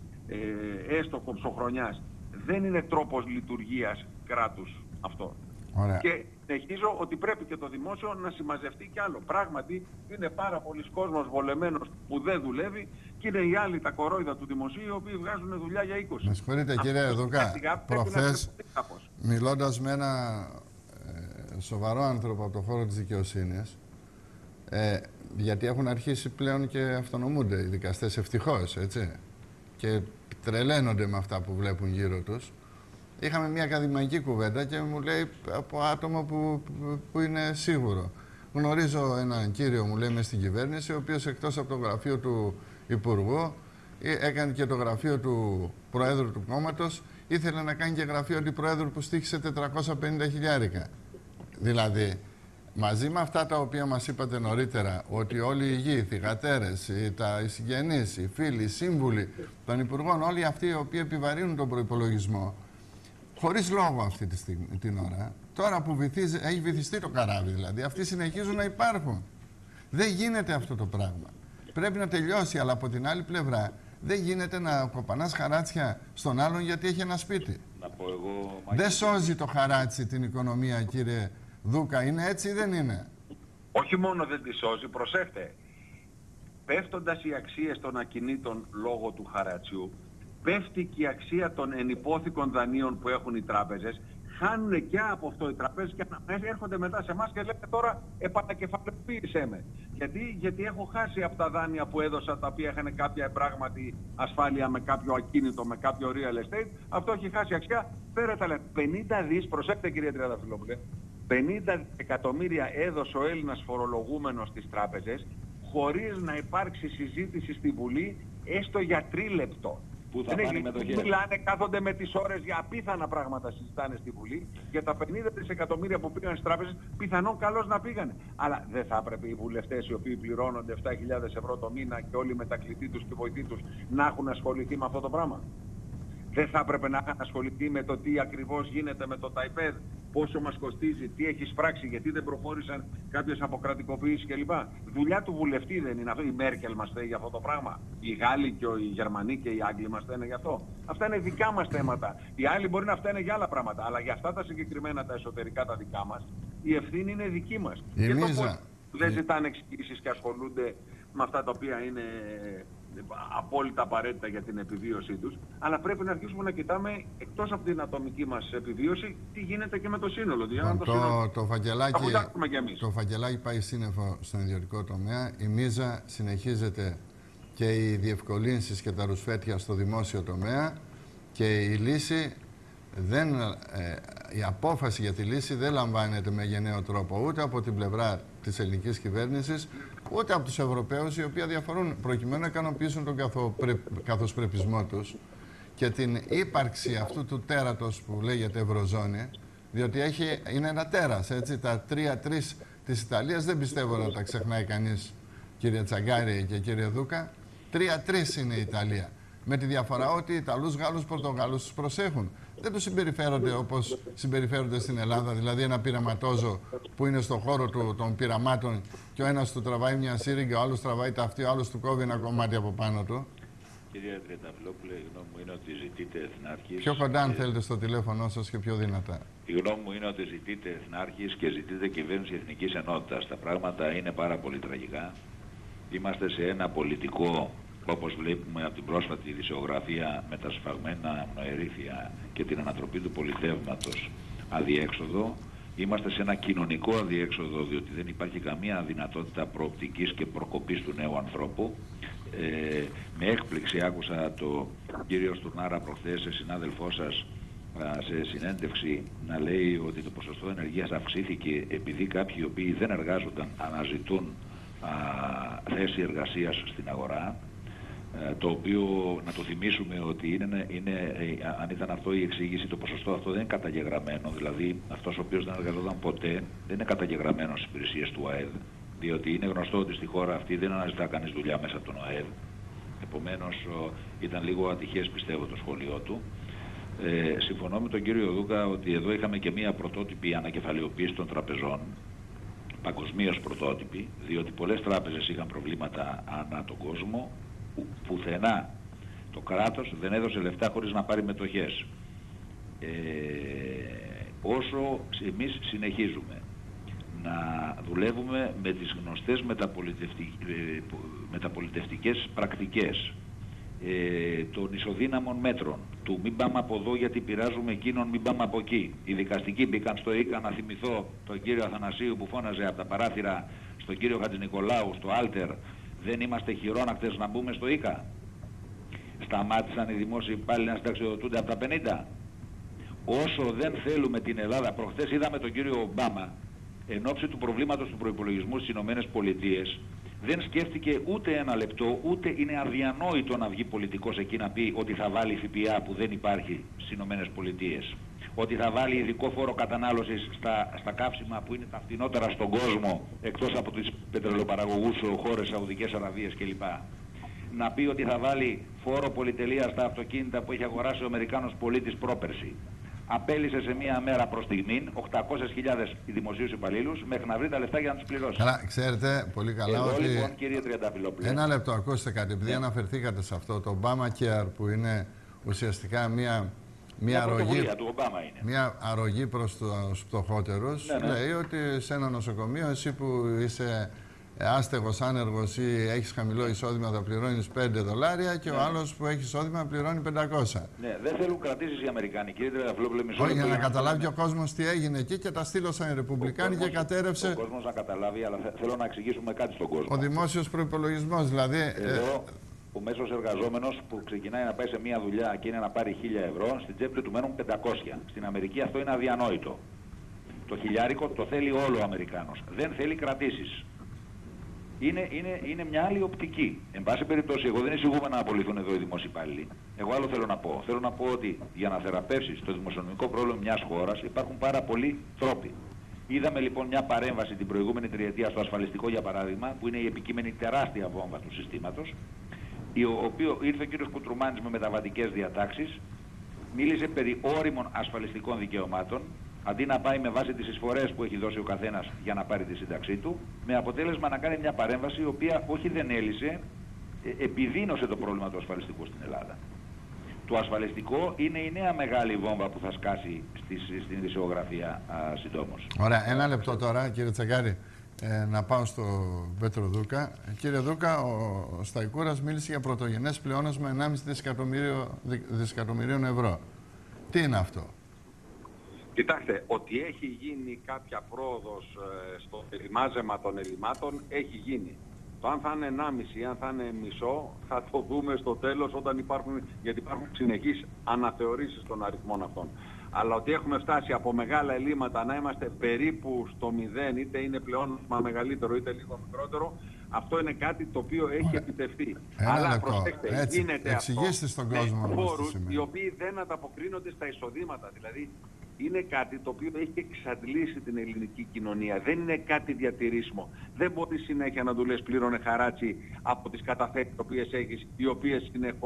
έστοχο ψωχρονιάς. Δεν είναι τρόπος λειτουργίας κράτους αυτό. Ωραία. Και συνεχίζω ότι πρέπει και το δημόσιο να συμμαζευτεί κι άλλο. Πράγματι είναι πάρα πολλοί κόσμος βολεμένος που δεν δουλεύει και είναι οι άλλοι τα κορόιδα του δημοσίου οι οποίοι βγάζουν δουλειά για 20. Με συγχωρείτε κύριε Δούκα, προχθές μιλώντας με ένα σοβαρό άνθρωπο από το χώρο της δικαιοσύνης, γιατί έχουν αρχίσει πλέον και αυτονομούνται οι δικαστές, ευτυχώς, έτσι, και τρελαίνονται με αυτά που βλέπουν γύρω τους. Είχαμε μια ακαδημαϊκή κουβέντα και μου λέει από άτομο που είναι σίγουρο. Γνωρίζω έναν κύριο, μου λέει, μες στην κυβέρνηση, ο οποίος εκτός από το γραφείο του Υπουργού έκανε και το γραφείο του Προέδρου του κόμματος, ήθελε να κάνει και γραφείο αντιπροέδρου που στοίχησε 450 χιλιάρικα. Δηλαδή, μαζί με αυτά τα οποία μας είπατε νωρίτερα, ότι όλοι οι γη, οι θυγατέρες, οι συγγενείς, οι φίλοι, οι σύμβουλοι των υπουργών, όλοι αυτοί οι οποίοι επιβαρύνουν τον προϋπολογισμό, χωρίς λόγο αυτή τη στιγμή, την ώρα, τώρα που έχει βυθιστεί το καράβι δηλαδή, αυτοί συνεχίζουν να υπάρχουν. Δεν γίνεται αυτό το πράγμα. Πρέπει να τελειώσει, αλλά από την άλλη πλευρά δεν γίνεται να κοπανάς χαράτσια στον άλλον γιατί έχει ένα σπίτι. Να πω εγώ, δεν σώζει το χαράτσι την οικονομία, κύριε Δούκα. Είναι έτσι ή δεν είναι? Όχι μόνο δεν τη σώζει, προσέχτε. Πέφτοντας οι αξίες των ακινήτων λόγω του χαρατσιού, πέφτει και η αξία των ενυπόθηκων δανείων που έχουν οι τράπεζες, χάνουν και από αυτό οι τράπεζες και έρχονται μετά σε εμάς και λένε τώρα επανακεφαλαιοποίησέ με. Γιατί έχω χάσει από τα δάνεια που έδωσα, τα οποία είχαν κάποια επράγματη ασφάλεια με κάποιο ακίνητο, με κάποιο real estate, αυτό έχει χάσει αξία. Πέρα τα λέτε, 50 δις, προσέξτε κύριε Τριανταφυλόπουλε, 50 εκατομμύρια έδωσε ο Έλληνας φορολογούμενος στις τράπεζες, χωρίς να υπάρξει συζήτηση στη Βουλή, έστω για τρίλεπτο. Που θα πάνε μετοχές. Μιλάνε, κάθονται με τις ώρες για απίθανα πράγματα συζητάνε στη Βουλή. Για τα 50 δισεκατομμύρια που πήγαν στις τράπεζες, πιθανόν καλώς να πήγανε. Αλλά δεν θα έπρεπε οι βουλευτές οι οποίοι πληρώνονται 7.000 ευρώ το μήνα και όλοι οι μετακλητοί τους και βοηθοί τους να έχουν ασχοληθεί με αυτό το πράγμα? Δεν θα έπρεπε να είχαν ασχοληθεί με το τι ακριβώς γίνεται με το ΤΑΙΠΕΔ, πόσο μας κοστίζει, τι έχει πράξει, γιατί δεν προχώρησαν κάποιες αποκρατικοποιήσεις κλπ. Δουλειά του βουλευτή δεν είναι αυτό? Η Μέρκελ μας φταίει για αυτό το πράγμα? Οι Γάλλοι και οι Γερμανοί και οι Άγγλοι μας φταίνε για αυτό? Αυτά είναι δικά μας θέματα. Οι άλλοι μπορεί να φταίνε για άλλα πράγματα, αλλά για αυτά τα συγκεκριμένα, τα εσωτερικά, τα δικά μας, η ευθύνη είναι δική μας. Και το πώς δεν ζητάνε εξηγήσεις και ασχολούνται με αυτά τα οποία είναι απόλυτα απαραίτητα για την επιβίωσή τους, αλλά πρέπει να αρχίσουμε να κοιτάμε εκτός από την ατομική μας επιβίωση τι γίνεται και με το σύνολο. Το φακελάκι πάει σύννεφο στον ιδιωτικό τομέα, η μίζα συνεχίζεται και οι διευκολύνσεις και τα ρουσφέτια στο δημόσιο τομέα και η λύση η απόφαση για τη λύση δεν λαμβάνεται με γενναίο τρόπο ούτε από την πλευρά της ελληνικής κυβέρνησης ούτε από τους Ευρωπαίους, οι οποίοι διαφορούν προκειμένου να ικανοποιήσουν τον καθοσπρεπισμό τους και την ύπαρξη αυτού του τέρατος που λέγεται Ευρωζώνη, διότι είναι ένα τέρας, έτσι, τα 3-3 της Ιταλίας δεν πιστεύω να τα ξεχνάει κανείς, κύριε Τσαγκάρη και κύριε Δούκα. 3-3 είναι η Ιταλία. Με τη διαφορά ότι οι Ιταλούς, Γάλλους, Πορτογάλους τους προσέχουν. Δεν τους συμπεριφέρονται όπως συμπεριφέρονται στην Ελλάδα, δηλαδή ένα πειραματόζω που είναι στον χώρο των πειραμάτων και ο ένας του τραβάει μια σύριγγα, ο άλλος τραβάει τα αυτή, ο άλλος του κόβει ένα κομμάτι από πάνω του. Κυρία Τριανταφυλόπουλε, η γνώμη μου είναι ότι ζητείτε εθνάρχης. Πιο κοντά αν θέλετε στο τηλέφωνο σας και πιο δυνατά. Η γνώμη μου είναι ότι ζητείτε εθνάρχης και ζητείτε κυβέρνηση εθνικής ενότητας. Τα πράγματα είναι πάρα πολύ τραγικά. Είμαστε σε ένα πολιτικό, όπως βλέπουμε από την πρόσφατη ειδησιογραφία, με τα σφαγμένα νοερήθια και την ανατροπή του πολιτεύματος, αδιέξοδο. Είμαστε σε ένα κοινωνικό αδιέξοδο, διότι δεν υπάρχει καμία δυνατότητα προοπτικής και προκοπής του νέου ανθρώπου. Με έκπληξη άκουσα το κύριο Στουρνάρα προχθές, συνάδελφό σας, σε συνέντευξη να λέει ότι το ποσοστό ενεργείας αυξήθηκε επειδή κάποιοι οι οποίοι δεν εργάζονταν αναζητούν θέση εργασίας στην αγορά, το οποίο να το θυμίσουμε ότι αν ήταν αυτό η εξήγηση, το ποσοστό αυτό δεν είναι καταγεγραμμένο, δηλαδή αυτός ο οποίος δεν εργαζόταν ποτέ δεν είναι καταγεγραμμένος στις υπηρεσίες του ΑΕΔ, διότι είναι γνωστό ότι στη χώρα αυτή δεν αναζητά κανείς δουλειά μέσα από τον ΑΕΔ. Επομένως ήταν λίγο ατυχές, πιστεύω, το σχόλιο του. Συμφωνώ με τον κύριο Δούκα ότι εδώ είχαμε και μία πρωτότυπη ανακεφαλαιοποίηση των τραπεζών, παγκοσμίως πρωτότυπη, διότι πολλές τράπεζες είχαν προβλήματα ανά τον κόσμο. Πουθενά το κράτος δεν έδωσε λεφτά χωρίς να πάρει μετοχές. Όσο εμείς συνεχίζουμε να δουλεύουμε με τις γνωστές μεταπολιτευτικές πρακτικές των ισοδύναμων μέτρων, του μην πάμε από εδώ γιατί πειράζουμε εκείνον, μην πάμε από εκεί. Οι δικαστικοί μπήκαν στο ΙΚΑ, να θυμηθώ τον κύριο Αθανασίου που φώναζε από τα παράθυρα στον κύριο Χατζηνικολάου, στο Άλτερ, δεν είμαστε χειρόνακτες να μπούμε στο ΙΚΑ. Σταμάτησαν οι δημόσιοι υπάλληλοι να συνταξιοδοτούνται από τα 50. Όσο δεν θέλουμε την Ελλάδα, προχθές είδαμε τον κύριο Ομπάμα, εν ώψη του προβλήματος του προϋπολογισμού στις ΗΠΑ, δεν σκέφτηκε ούτε ένα λεπτό, ούτε είναι αδιανόητο να βγει πολιτικός εκεί να πει ότι θα βάλει ΦΠΑ που δεν υπάρχει στις ΗΠΑ. Ότι θα βάλει ειδικό φόρο κατανάλωσης στα καύσιμα που είναι τα φθηνότερα στον κόσμο, εκτός από τις πετρελαιοπαραγωγούς χώρες, Σαουδικές Αραβίες κλπ. Να πει ότι θα βάλει φόρο πολυτελείας στα αυτοκίνητα που έχει αγοράσει ο Αμερικάνος πολίτης πρόπερση. Απέλησε σε μία μέρα προς στιγμήν 800.000 δημοσίους υπαλλήλους μέχρι να βρει τα λεφτά για να τους πληρώσει. Καλά, ξέρετε πολύ καλά εδώ, ότι... λοιπόν, κύριε Τριανταφυλόπουλε. Ένα λεπτό, ακούστε κάτι, επειδή αναφερθήκατε σε αυτό, το Obamacare που είναι ουσιαστικά μια αρρωγή προς τους φτωχότερους, λέει ότι σε ένα νοσοκομείο εσύ που είσαι άστεγος, άνεργος ή έχεις χαμηλό εισόδημα θα πληρώνεις $5 και ο άλλος που έχει εισόδημα πληρώνει 500. Ναι, δεν θέλουν κρατήσεις οι Αμερικάνοι, κύριε Τριανταφυλόπουλε. Όχι, για να καταλάβει ο κόσμος τι έγινε εκεί και τα στείλωσαν οι Ρεπουμπλικάνοι και κατέρευσε... Ο κόσμος να καταλάβει, αλλά θέλω να εξηγήσουμε κάτι στον κόσμο. Ο δημόσιος προϋπολογισμός, δηλαδή... Εδώ, ο μέσος εργαζόμενος που ξεκινάει να πάει σε μια δουλειά και είναι να πάρει 1.000 ευρώ, στην τσέπη του μένουν 500. Στην Αμερική αυτό είναι αδιανόητο. Το χιλιάρικο το θέλει όλο ο Αμερικάνος. Δεν θέλει κρατήσεις. Είναι μια άλλη οπτική. Εν πάση περιπτώσει, εγώ δεν εισηγούμαι να απολυθούν εδώ οι δημόσιοι υπάλληλοι. Εγώ άλλο θέλω να πω. Θέλω να πω ότι για να θεραπεύσεις το δημοσιονομικό πρόβλημα μιας χώρας υπάρχουν πάρα πολλοί τρόποι. Είδαμε λοιπόν μια παρέμβαση την προηγούμενη τριετία στο ασφαλιστικό, για παράδειγμα, που είναι η επικείμενη τεράστια βόμβα του συστήματος. Ο οποίο ήρθε ο κ. Κουτρουμάνης με μεταβατικές διατάξεις, μίλησε περί όριμων ασφαλιστικών δικαιωμάτων, αντί να πάει με βάση τις εισφορές που έχει δώσει ο καθένας για να πάρει τη σύνταξή του, με αποτέλεσμα να κάνει μια παρέμβαση η οποία όχι δεν έλυσε, επιδίνωσε το πρόβλημα του ασφαλιστικού στην Ελλάδα. Το ασφαλιστικό είναι η νέα μεγάλη βόμβα που θα σκάσει στην ειδησιογραφία συντόμως. Ωραία, ένα λεπτό τώρα, κύριε Τσαγκάρη. Να πάω στο Πέτρο Δούκα. Κύριε Δούκα, ο Σταϊκούρας μίλησε για πρωτογενές πλεόνασμα 1,5 δισεκατομμυρίων ευρώ. Τι είναι αυτό? Κοιτάξτε, ότι έχει γίνει κάποια πρόοδος στο περιμάζεμα των ελλημάτων, έχει γίνει. Το αν θα είναι 1,5 ή αν θα είναι μισό, θα το δούμε στο τέλος όταν γιατί υπάρχουν συνεχείς αναθεωρήσεις των αριθμών αυτών. Αλλά ότι έχουμε φτάσει από μεγάλα ελλείμματα να είμαστε περίπου στο 0, είτε είναι πλέον μεγαλύτερο είτε λίγο μικρότερο, αυτό είναι κάτι το οποίο έχει επιτευχθεί. Αλλά προσέξτε, γίνεται αυτό στον κόσμο με φόρους οι οποίοι δεν ανταποκρίνονται στα εισοδήματα. Δηλαδή είναι κάτι το οποίο έχει εξαντλήσει την ελληνική κοινωνία. Δεν είναι κάτι διατηρήσιμο. Δεν μπορεί συνέχεια να του λες πλήρωνε χαράτσι από τις καταθέσεις οι οποίες έχεις, οι οποίες συνεχώς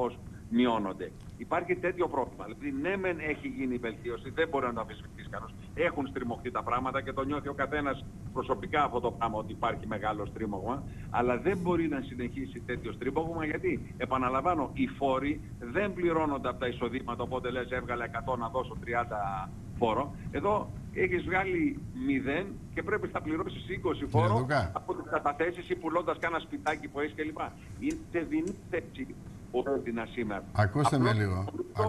μειώνονται. Υπάρχει τέτοιο πρόβλημα. Δηλαδή, ναι, μεν έχει γίνει η βελτίωση, δεν μπορεί να το αμφισβητήσει κανένας. Έχουν στριμωχτεί τα πράγματα και το νιώθει ο καθένας προσωπικά αυτό το πράγμα ότι υπάρχει μεγάλο στρίμωγμα. Αλλά δεν μπορεί να συνεχίσει τέτοιο στρίμωγμα γιατί, επαναλαμβάνω, οι φόροι δεν πληρώνονται από τα εισοδήματα. Οπότε λες, έβγαλε 100 να δώσω 30 φόρο. Εδώ έχεις βγάλει 0 και πρέπει να πληρώσεις 20 φόρο από τις καταθέσεις ή πουλώντας κάνα σπιτάκι που έχεις κλπ. Είναι σε δεινή θέση. Σήμερα. Ακούστε με λίγο.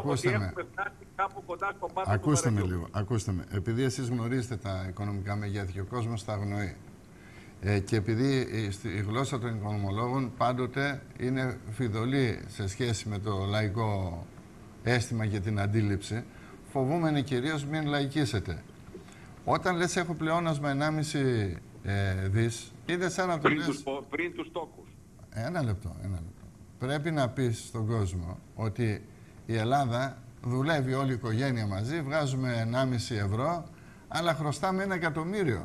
Ακούστε με λίγο. Ακούστε με. Επειδή εσείς γνωρίζετε τα οικονομικά μεγέθη και ο κόσμος τα αγνοεί και επειδή η γλώσσα των οικονομολόγων πάντοτε είναι φιδωλή σε σχέση με το λαϊκό αίσθημα και την αντίληψη, φοβούμενοι κυρίως μην λαϊκίσετε. Όταν λες έχω πλεόνασμα 1,5 δις, είναι σαν να το λες... Πριν τους τόκους. Ένα λεπτό. Πρέπει να πεις στον κόσμο ότι η Ελλάδα δουλεύει όλη η οικογένεια μαζί, βγάζουμε 1,5 ευρώ, αλλά χρωστάμε 1 εκατομμύριο.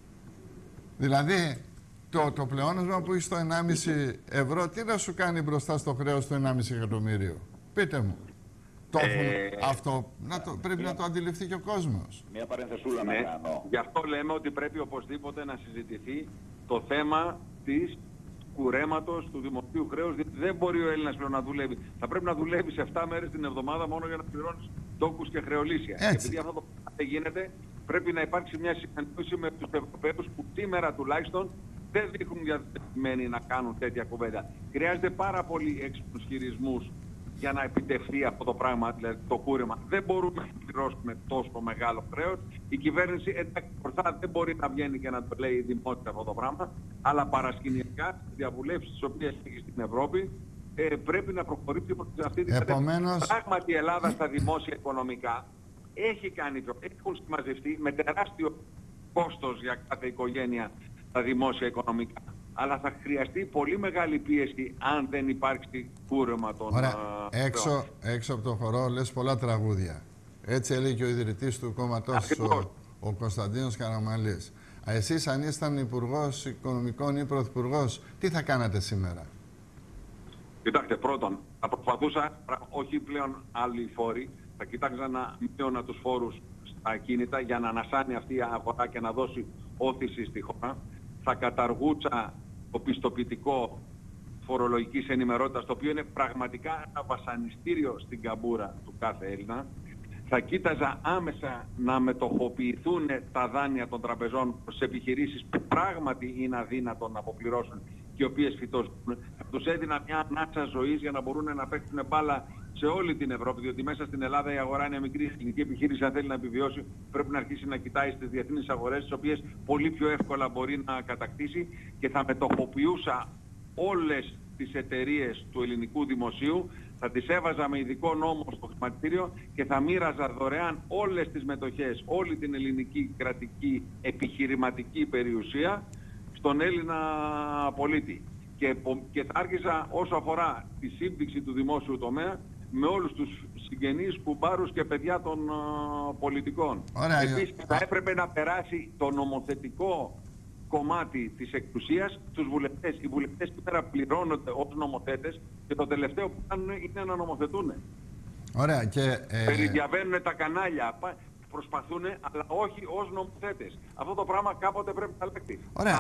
Δηλαδή, το πλεόνασμα που έχει στο 1,5 ευρώ, τι να σου κάνει μπροστά στο χρέος του 1,5 εκατομμύριο. Πείτε μου. Αυτό πρέπει να το αντιληφθεί και ο κόσμος. Μια παρενθεσούλα να κάνω. Γι' αυτό λέμε ότι πρέπει οπωσδήποτε να συζητηθεί το θέμα της κουρέματος του δημοσίου χρέους. Δεν μπορεί ο Έλληνας πλέον να δουλεύει. Θα πρέπει να δουλεύει σε 7 μέρες την εβδομάδα μόνο για να πληρώνεις τόκους και χρεολύσια. Και επειδή αυτό το δεν γίνεται, πρέπει να υπάρξει μια συνεννόηση με τους Ευρωπαίους που σήμερα τουλάχιστον δεν δείχνουν διαδεδομένοι να κάνουν τέτοια κουβέντα. Χρειάζεται πάρα πολύ έξυπνους χειρισμούς για να επιτευχθεί αυτό το πράγμα, δηλαδή το κούρεμα. Δεν μπορούμε να πληρώσουμε τόσο μεγάλο χρέος. Η κυβέρνηση ορθά δεν μπορεί να βγαίνει και να το λέει δημόσια αυτό το πράγμα, αλλά παρασκηνιακά στις διαβουλεύσεις τις οποίες έχει στην Ευρώπη πρέπει να προχωρήσει προς αυτή την κατεύθυνση. Πράγματι η Ελλάδα στα δημόσια οικονομικά έχουν συμμαζευτεί με τεράστιο κόστος για κάθε οικογένεια τα δημόσια οικονομικά. Αλλά θα χρειαστεί πολύ μεγάλη πίεση αν δεν υπάρξει κούρεμα των... Ωραία. Έξω από το χορό λες πολλά τραγούδια. Έτσι έλεγε και ο ιδρυτής του κόμματος, ο Κωνσταντίνος Καραμανλής. Εσείς αν ήσταν υπουργός οικονομικών ή πρωθυπουργός, τι θα κάνατε σήμερα? Κοιτάξτε, πρώτον, θα προσπαθούσα, όχι πλέον άλλοι φόροι, θα κοιτάξα να μειώνα τους φόρους στα ακίνητα για να ανασάνει αυτή η αγορά και να δώσει όθηση στη χώρα. Θα καταργούσα το πιστοποιητικό φορολογικής ενημερότητας, το οποίο είναι πραγματικά ένα βασανιστήριο στην καμπούρα του κάθε Έλληνα. Θα κοίταζα άμεσα να μετοχοποιηθούν τα δάνεια των τραπεζών σε επιχειρήσεις που πράγματι είναι αδύνατο να αποπληρώσουν και οι οποίες φυτώσουν. Θα τους έδινα μια ανάσα ζωής για να μπορούν να παίξουν μπάλα σε όλη την Ευρώπη, διότι μέσα στην Ελλάδα η αγορά είναι μικρή. Η ελληνική επιχείρηση, αν θέλει να επιβιώσει, πρέπει να αρχίσει να κοιτάει στις διεθνείς αγορές, τις οποίες πολύ πιο εύκολα μπορεί να κατακτήσει, και θα μετοχοποιούσα όλες τις εταιρείες του ελληνικού δημοσίου, θα τις έβαζα με ειδικό νόμο στο χρηματιστήριο και θα μοίραζα δωρεάν όλες τις μετοχές, όλη την ελληνική κρατική επιχειρηματική περιουσία στον Έλληνα πολίτη. Και θα άρχισα όσο αφορά τη σύμπτυξη του δημόσιου τομέα με όλους τους συγγενείς, κουμπάρους και παιδιά των πολιτικών. Επίσης θα έπρεπε να περάσει το νομοθετικό κομμάτι της εξουσίας στους βουλευτές. Οι βουλευτές σήμερα πληρώνονται ως νομοθέτες και το τελευταίο που κάνουν είναι να νομοθετούν. Ωραία. Περιδιαβαίνουν τα κανάλια, προσπαθούν, αλλά όχι ως νομοθέτες. Αυτό το πράγμα κάποτε πρέπει να αλλάξει. Ωραία.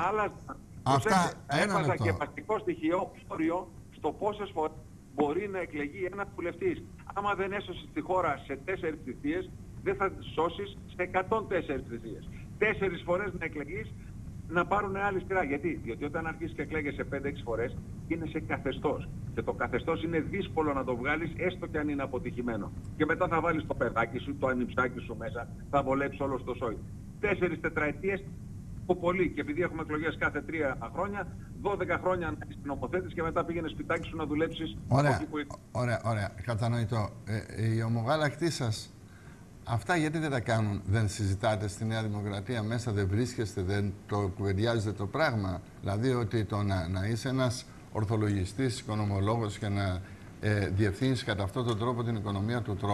Αυτά έβαζα και βασικό στοιχείο, όριο, στο πόσες φορές μπορεί να εκλεγεί ένας βουλευτής. Άμα δεν έσωσε τη χώρα σε 4 θητείες, δεν θα τη σώσεις σε 104 θητείες. 4 φορές να εκλεγείς, να πάρουν άλλη σειρά. Γιατί? Διότι όταν αρχίσεις και εκλέγεσαι 5-6 φορές, είναι σε καθεστώς. Και το καθεστώς είναι δύσκολο να το βγάλεις, έστω και αν είναι αποτυχημένο. Και μετά θα βάλεις το παιδάκι σου, το ανιψάκι σου μέσα, θα βολέψεις όλο στο σόι. 4 τετραετίες πολύ. Και επειδή έχουμε εκλογές κάθε 3 χρόνια, 12 χρόνια να είσαι νομοθέτης και μετά πήγαινε σπιτάκι σου να δουλέψεις. Ωραία. Κατανοητό. Οι ομογάλακτοί σας, αυτά γιατί δεν τα κάνουν? Δεν συζητάτε στη Νέα Δημοκρατία μέσα, δεν βρίσκεστε, δεν το κουβεντιάζετε το πράγμα? Δηλαδή ότι να είσαι ένας ορθολογιστής, οικονομολόγος και να διευθύνεις κατά αυτόν τον τρόπο την οικονομία του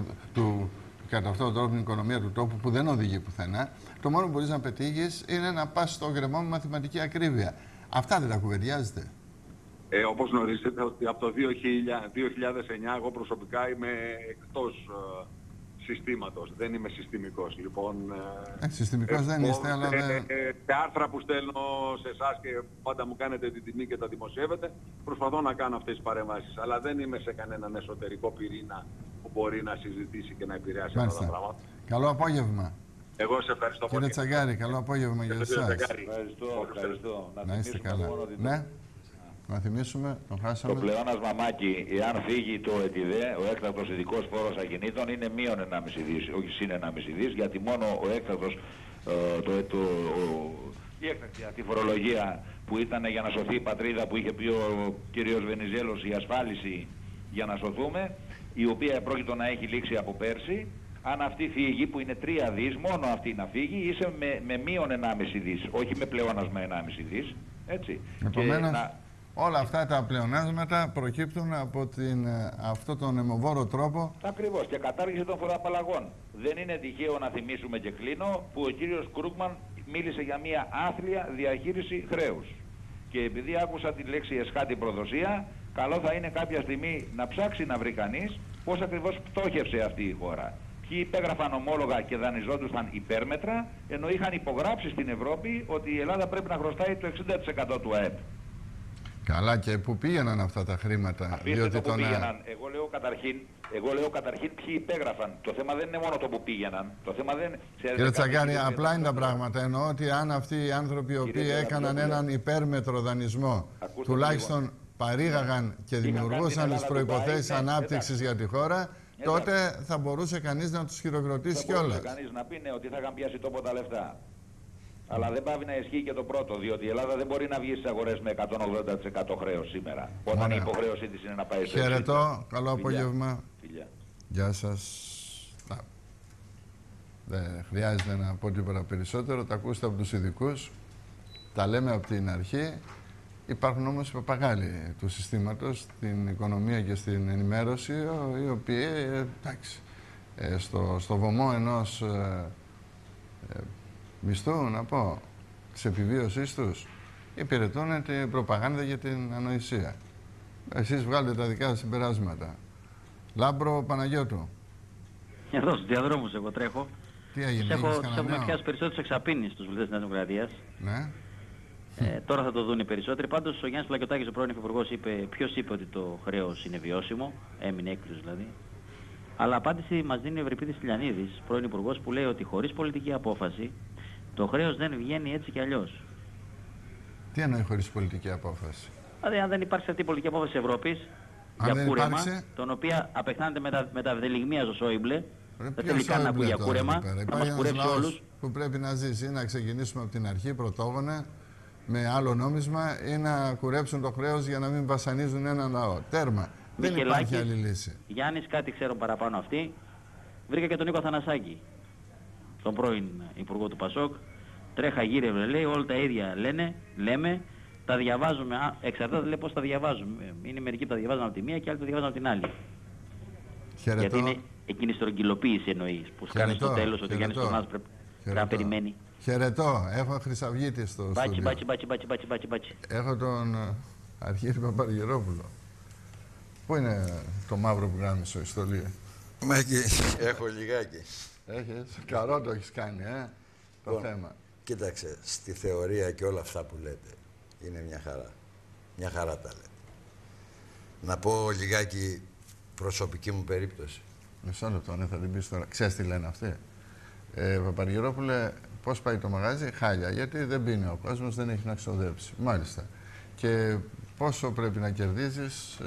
τόπου που δεν οδηγεί πουθενά, το μόνο που μπορείς να πετύχεις είναι να πας στο γκρεμό με μαθηματική ακρίβεια. Αυτά δεν τα κουβεντιάζετε? Όπως γνωρίζετε ότι από το 2009 εγώ προσωπικά είμαι εκτός συστήματος. Δεν είμαι συστημικός. Λοιπόν, συστημικός δεν είστε, αλλά τα άρθρα που στέλνω σε εσάς και πάντα μου κάνετε την τιμή και τα δημοσιεύετε, προσπαθώ να κάνω αυτές τις παρεμβάσεις. Αλλά δεν είμαι σε κανέναν εσωτερικό πυρήνα που μπορεί να συζητήσει και να επηρεάσει αυτά τα πράγματα. Καλό απόγευμα. Εγώ σε ευχαριστώ πολύ. Κύριε Τσαγκάρη, καλό απόγευμα για εσάς. Ευχαριστώ. Να είστε καλά. Ναι. Να θυμίσουμε, τον χάσαμε. Το πλεόνασμα Μάκη, εάν φύγει το ΕΤΙΔΕ, ο έκτακτος ειδικός φόρος ακινήτων είναι μείον 1,5 δις, όχι συν 1,5 δις, γιατί μόνο ο έκτακτος, η έκτακτη αυτή φορολογία που ήταν για να σωθεί η πατρίδα που είχε πει ο κύριος Βενιζέλος, η ασφάλιση για να σωθούμε, η οποία πρόκειται να έχει λήξει από πέρσι, αν αυτή φύγει, που είναι 3 δις, μόνο αυτή να φύγει, είσαι με μείον 1,5 δις, όχι με πλεόνασμα 1,5 δις, έτσι. Επομένως, όλα αυτά τα πλεονάσματα προκύπτουν από αυτό τον αιμοβόρο τρόπο. Ακριβώς, και κατάργηση των φοροαπαλλαγών. Δεν είναι τυχαίο, να θυμίσουμε και κλείνω, που ο κύριος Κρούγκμαν μίλησε για μια άθλια διαχείριση χρέους. Και επειδή άκουσα τη λέξη εσχάτη προδοσία, καλό θα είναι κάποια στιγμή να ψάξει να βρει κανείς πώς ακριβώς πτώχευσε αυτή η χώρα. Ποιοι υπέγραφαν ομόλογα και δανειζόντουσαν υπέρμετρα, ενώ είχαν υπογράψει στην Ευρώπη ότι η Ελλάδα πρέπει να χρωστάει το 60% του ΑΕΠ. Καλά, και πού πήγαιναν αυτά τα χρήματα? Διότι που πήγαιναν. Εγώ λέω καταρχήν ποιοι υπέγραφαν. Το θέμα δεν είναι μόνο το που πήγαιναν. Το θέμα δεν... Κύριε Τσαγκάρη, απλά είναι τα πράγματα. Εννοώ ότι αν αυτοί οι άνθρωποι οι οποίοι έκαναν έναν υπέρμετρο δανεισμό, τουλάχιστον παρήγαγαν και δημιουργούσαν τις προϋποθέσεις ανάπτυξης για τη χώρα, τότε θα μπορούσε κανείς να τους χειροκροτήσει κιόλας. Θα μπορούσε κανείς να πει ότι θα είχαν πιάσει τόπο τα λεφτά. Αλλά δεν πάβει να ισχύει και το πρώτο, διότι η Ελλάδα δεν μπορεί να βγει στις αγορές με 180% χρέος σήμερα. Όταν η υποχρέωσή της είναι να πάει στο Χαιρετώ, καλό απόγευμα. Γεια σας. Δεν χρειάζεται να πω τίποτα περισσότερο, τα ακούστε από τους ειδικούς, τα λέμε από την αρχή. Υπάρχουν όμως οι παπαγάλοι του συστήματος, στην οικονομία και στην ενημέρωση, οι οποίοι, εντάξει, στο βωμό ενός μισθού, να πω, της επιβίωσής τους, υπηρετούν την προπαγάνδα για την ανοησία. Εσείς βγάλετε τα δικά σας συμπεράσματα. Λάμπρο Παναγιώτου. Εδώ στους διαδρόμους εγώ τρέχω. Τι έγινε, τους έχουμε πιάσει περισσότερους εξαπίνεις στους βουλευτές της Νέας Δημοκρατίας. Ναι. Τώρα θα το δουν οι περισσότεροι. Πάντως ο Γιάννης Πλακιωτάκης, ο πρώην Υφυπουργός, ποιος είπε ότι το χρέος είναι βιώσιμο, έμεινε έκπληκτος δηλαδή. Αλλά απάντηση μας δίνει ο Ευρυπίδης Τηλιανίδης, πρώην Υπουργός, που λέει ότι χωρίς πολιτική απόφαση το χρέος δεν βγαίνει έτσι κι αλλιώς. Τι εννοεί χωρίς πολιτική απόφαση? Δηλαδή, αν δεν υπάρξει αυτή η πολιτική απόφαση της Ευρώπης για κούρεμα, τον οποίο απεχθάνεται με τα ευδελιγμία στο Σόιμπλε, δεν θέλει καν να ακούει για κούρεμα, θα μας κουρέψει όλους. Που πρέπει να ζήσει, να ξεκινήσουμε από την αρχή πρωτόγωνα με άλλο νόμισμα ή να κουρέψουν το χρέος για να μην βασανίζουν έναν λαό. Τέρμα. Δεν υπάρχει άλλη λύση. Γιάννης, κάτι ξέρω παραπάνω αυτή. Βρήκα και τον Νίκο Θανασάκη, τον πρώην Υπουργό του Πασόκ. Τρέχα γύρευε, λέει, όλα τα ίδια λέμε, τα διαβάζουμε. Εξαρτάται, λέει, πώς τα διαβάζουμε. Είναι μερικοί που τα διαβάζουν από τη μία και άλλοι τα διαβάζουν από την άλλη. Χαιρετώ. Γιατί είναι εκείνη η στρογγυλοποίηση εννοείς, που κάνει στο τέλος ότι ο Γιάννης Θανάσης πρέπει να περιμένει. Χαιρετώ. Έχω Χρυσαυγίτη στο στούντιο. Μπάτσι. Έχω τον Αρχίτη Παπαργυρόπουλο. Πού είναι το μαύρο που κάνεις στο ιστολείο? Μάκη, έχω λιγάκι. Έχεις. Καρό το έχεις κάνει, το θέμα. Κοίταξε, στη θεωρία και όλα αυτά που λέτε είναι μια χαρά. Μια χαρά τα λέτε. Να πω λιγάκι προσωπική μου περίπτωση. Μισό λεπτό, θα την πεις τώρα. Ξέρεις τι λένε αυτοί? Παπαργυρόπουλε, πώς πάει το μαγάζι? Χάλια, γιατί δεν πίνει ο κόσμος, δεν έχει να ξοδέψει. Μάλιστα. Και πόσο πρέπει να κερδίζεις?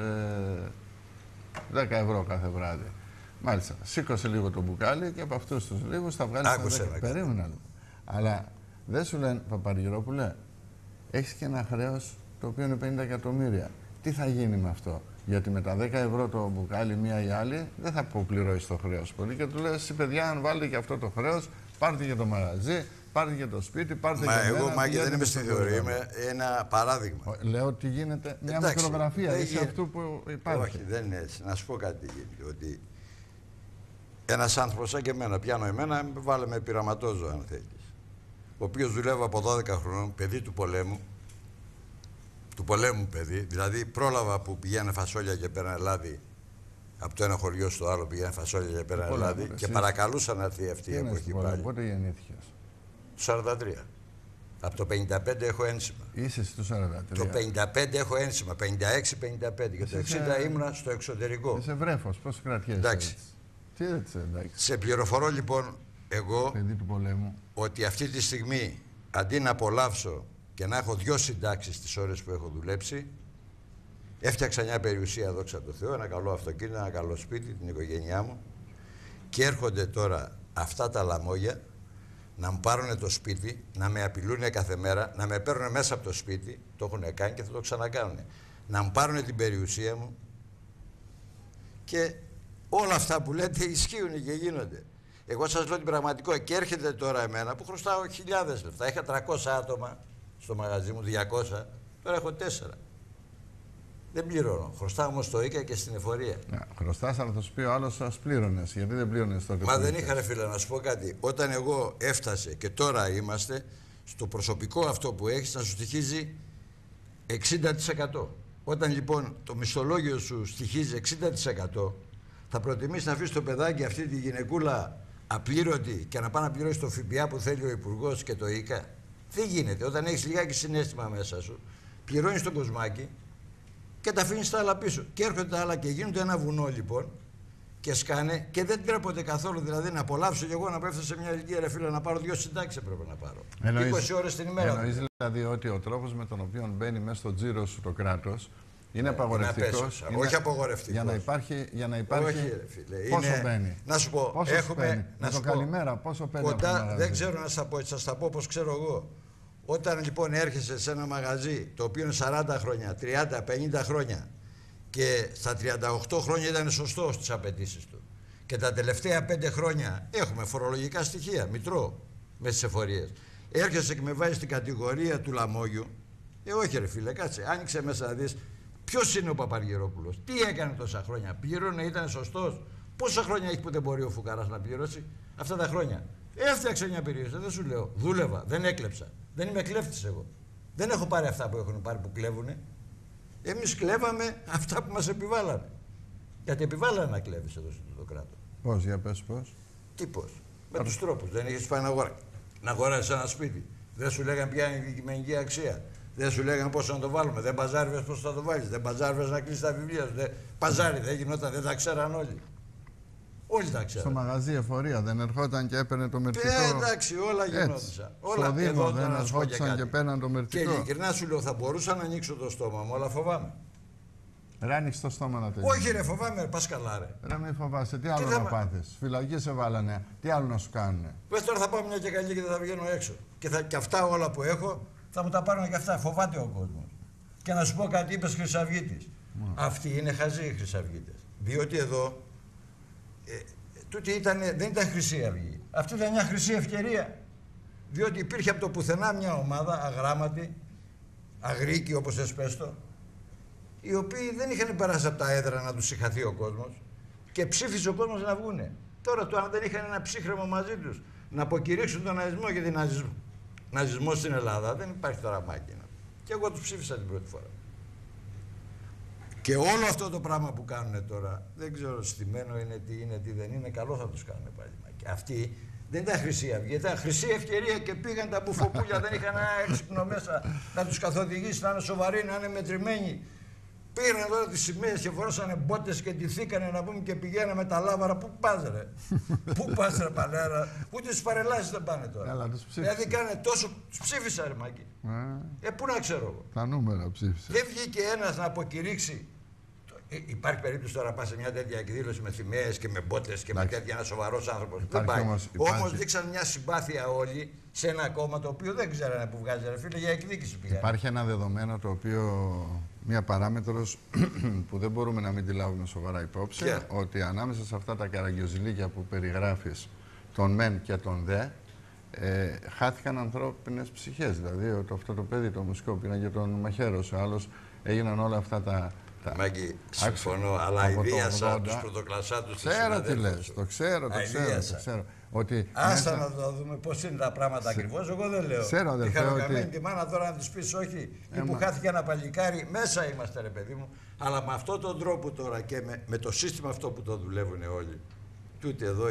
10 ευρώ κάθε βράδυ. Μάλιστα. Σήκωσε λίγο το μπουκάλι και από αυτούς τους λίγους θα βγάλεις τα 10. Περίμενα λίγο. Αλλά δεν σου λένε, Παπαργυρόπουλε, έχεις και ένα χρέος το οποίο είναι 50 εκατομμύρια. Τι θα γίνει με αυτό? Γιατί με τα 10 ευρώ το μπουκάλι μία ή άλλη δεν θα αποπληρώσει το χρέος πολύ. Και του λες, εσύ παιδιά, αν βάλετε και αυτό το χρέος, πάρτε και το μαγαζί, πάρτε και το σπίτι, πάρτε και εγώ, Μάκη, δεν είμαι στη θεωρία, είμαι ένα παράδειγμα. Λέω ότι γίνεται μια μικρογραφία σε αυτού που υπάρχει. Όχι, δεν είναι έτσι. Να σου πω κάτι τι γίνεται. Ότι ένας άνθρωπος σαν και εμένα, πιάνω εμένα, βάλε με πειραματόζω αν θέλεις. Ο οποίος δουλεύει από 12 χρόνων, παιδί του πολέμου, του πολέμου παιδί. Δηλαδή πρόλαβα που πηγαίνανε φασόλια και πέρανε λάδι. Από το ένα χωριό στο άλλο πηγαίνανε φασόλια και πέρανε λάδι. Και παρακαλούσαν να έρθει αυτή η εποχή πάλι. Πότε γεννήθηκες? Το 43. Από το 55 έχω ένσημα. Είσαι στο 43. Το 55 έχω ένσημα. 56-55. Και το 60 ήμουνα στο εξωτερικό. Είσαι βρέφος. Πώς κρατιέσαι? Εντάξει. Τι έτσι, εντάξει. Σε πληροφορώ λοιπόν εγώ παιδί του πολέμου ότι αυτή τη στιγμή αντί να απολαύσω και να έχω 2 συντάξεις τις ώρες που έχω δουλέψει, έφτιαξα μια περιουσία, δόξα τω Θεώ, ένα καλό αυτοκίνητο, ένα καλό σπίτι, την οικογένειά μου, και έρχονται τώρα αυτά τα λαμόγια να μου πάρουν το σπίτι, να με απειλούν κάθε μέρα, να με παίρνουν μέσα από το σπίτι, το έχουν κάνει και θα το ξανακάνουν, να μου πάρουν την περιουσία μου, και όλα αυτά που λέτε ισχύουν και γίνονται. Εγώ σας λέω την πραγματικότητα και έρχεται τώρα εμένα που χρωστάω χιλιάδες λεφτά. Είχα 300 άτομα στο μαγαζί μου, 200, τώρα έχω 4. Δεν πληρώνω. Χρωστάω όμως στο ΙΚΑ και στην εφορία. Χρωστάς, αλλά θα σου πει ο άλλος, σας πλήρωνες. Γιατί δεν πλήρωνες τότε? Μα δεν είχα, ρε φίλε, να σου πω κάτι. Όταν εγώ έφτασε και τώρα είμαστε, στο προσωπικό αυτό που έχεις να σου στοιχίζει 60%. Όταν λοιπόν το μισθολόγιο σου στοιχίζει 60%, θα προτιμήσεις να αφήσεις το παιδάκι, αυτή τη γυναικούλα απλήρωτη, και να πάει να πληρώσει το ΦΠΑ που θέλει ο Υπουργός και το ΙΚΑ? Δεν γίνεται. Όταν έχεις λιγάκι συναίσθημα μέσα σου, πληρώνεις τον κοσμάκι και τα αφήνεις τα άλλα πίσω. Και έρχονται τα άλλα και γίνονται ένα βουνό λοιπόν και σκάνε, και δεν τρέπονται καθόλου. Δηλαδή να απολαύσω κι εγώ να πέφτω σε μια ηλικία, ρε φίλε, να πάρω 2 συντάξεις έπρεπε να πάρω. 20 ώρες την ημέρα. Εννοείς δηλαδή ότι ο τρόπος με τον οποίο μπαίνει μέσα στο τζίρο σου το κράτος είναι απαγορευτικός? Όχι απαγορευτικός. Για να υπάρχει. Όχι, ρε φίλε. Πόσο μπαίνει? Να σου πω. Πόσο έχουμε. Με το καλημέρα, πόσο παίρνει? Κοντά, δεν ξέρω να σας τα πω όπως ξέρω εγώ. Όταν λοιπόν έρχεσαι σε ένα μαγαζί το οποίο είναι 40 χρόνια, 30, 50 χρόνια και στα 38 χρόνια ήταν σωστό στις απαιτήσεις του, και τα τελευταία 5 χρόνια έχουμε φορολογικά στοιχεία, μητρό, με τις εφορίες, έρχεσαι και με βάζεις στην κατηγορία του λαμόγιου, όχι ρε φίλε, κάτσε, άνοιξε μέσα να δεις ποιος είναι ο Παπαργυρόπουλος, τι έκανε τόσα χρόνια, πλήρωνε, ήταν σωστός? Πόσα χρόνια έχει που δεν μπορεί ο φουκαράς να πληρώσει αυτά τα χρόνια? Έφτιαξε μια περιοχή, δεν σου λέω. Δούλευα, δεν έκλεψα. Δεν είμαι κλέφτης εγώ. Δεν έχω πάρει αυτά που έχουν πάρει που κλέβουνε. Εμείς κλέβαμε αυτά που μας επιβάλανε. Γιατί επιβάλανε να κλέβεις εδώ στο κράτος. Πώς, για πες πώς? Τι πώς? Με τους τρόπους. Δεν είχες πάει να αγοράσεις ένα σπίτι. Δεν σου λέγανε ποια είναι η δικημενική αξία. Δεν σου λέγανε πώς να το βάλουμε. Δεν παζάριβες πώς θα το βάλεις. Δεν παζάριβες να κλείσεις τα βιβλία σου. Παζάρι δεν γινόταν, δεν τα ξέραν όλοι. Όλοι τα ξέραν. Στο μαγαζί εφορία δεν ερχόταν και έπαιρνε το μερτικό? Εντάξει, όλα γινόντουσαν. Στο Δήμο δεν ερχόντουσαν και παίρναν το μερτικό? Και ειλικρινά σου λέω, θα μπορούσα να ανοίξω το στόμα μου, αλλά φοβάμαι. Ρε, άνοιξε το στόμα να τελειώσει. Όχι ρε, φοβάμαι, πας καλά ρε. Ρε, μην φοβάσαι, τι άλλο να πάθεις? Φυλακή σε βάλανε, τι άλλο να σου κάνουνε? Πες τώρα θα πάω μια και καλή και δεν θα βγαίνω έξω. Και αυτά όλα που έχω θα μου τα πάρουν και αυτά. Φοβάται ο κόσμος. Και να σου πω κάτι, είπες Χρυσαυγίτης. Αυτοί είναι χαζοί οι Χρυσαυγίτες. Διότι εδώ τούτη δεν ήταν Χρυσή Αυγή. Αυτή ήταν μια χρυσή ευκαιρία. Διότι υπήρχε από το πουθενά μια ομάδα αγράμματη, αγρίκη όπως θες πες το, οι οποίοι δεν είχαν περάσει από τα έδρα να τους συγχαθεί ο κόσμος και ψήφισε ο κόσμος να βγούνε. Τώρα το αν δεν είχαν ένα ψύχρεμο μαζί τους να αποκηρύξουν τον ναζισμό, γιατί ναζισμό στην Ελλάδα δεν υπάρχει τώρα μάκινα. Και εγώ τους ψήφισα την πρώτη φορά. Και όλο αυτό το πράγμα που κάνουν τώρα, δεν ξέρω στημένο είναι, τι δεν είναι, καλό θα τους κάνουν πάλι. Και αυτοί δεν ήταν Χρυσή Αυγή, ήταν χρυσή ευκαιρία και πήγαν τα μπουφοπούλια, δεν είχαν ένα έξυπνο μέσα να τους καθοδηγήσει, να είναι σοβαροί, να είναι μετρημένοι. Πήγαν τώρα τις σημαίες και φορώσανε μπότες και ντυθήκανε να πούμε και πηγαίναμε τα λάβαρα. Πού πας ρε, πού πας ρε παλέρα, ούτε στις παρελάσεις δεν πάνε τώρα. Καλά, τους ψήφισαν. Δηλαδή κάνε τόσο, τους ψήφισα ρε Μάκη. Πού να ξέρω εγώ. Τα νούμερα ψήφισα. Δεν βγήκε ένας να αποκηρύξει. Υπάρχει περίπτωση τώρα να πας σε μια τέτοια εκδήλωση με θυμαίες και με μπότες και με τέτοια, ένα σοβαρός άνθρωπος. Δεν πάει. Όμως δείξαν μια συμπάθεια όλοι σε ένα κόμμα το οποίο δεν ξέρανε που βγάζει ρε φίλε, για εκδίκηση πήγανε. Υπάρχει ένα δεδομένο το οποίο, μια παράμετρος που δεν μπορούμε να μην τη λάβουμε σοβαρά υπόψη, ότι ανάμεσα σε αυτά τα καραγκιοζηλίκια που περιγράφεις, τον μεν και τον δε, χάθηκαν ανθρώπινες ψυχές. Δηλαδή αυτό το παιδί, το μουσικό, πήγαν και τον μαχαίρωσε, άλλος, έγιναν όλα αυτά τα... Μάγκη, συμφωνώ, αλλά ιδίασα τους πρωτοκλασσάτους. Ξέρω τι λες, το ξέρω. Ότι άστα να το δούμε πώς είναι τα πράγματα ακριβώς. Εγώ δεν λέω. Ξέρω, αδερφέ, τη χαροκαμένη ότι... τη μάνα τώρα να της πεις όχι, ή που χάθηκε ένα παλικάρι, μέσα είμαστε ρε παιδί μου. Αλλά με αυτόν τον τρόπο τώρα και με το σύστημα αυτό που το δουλεύουν όλοι, τούτε εδώ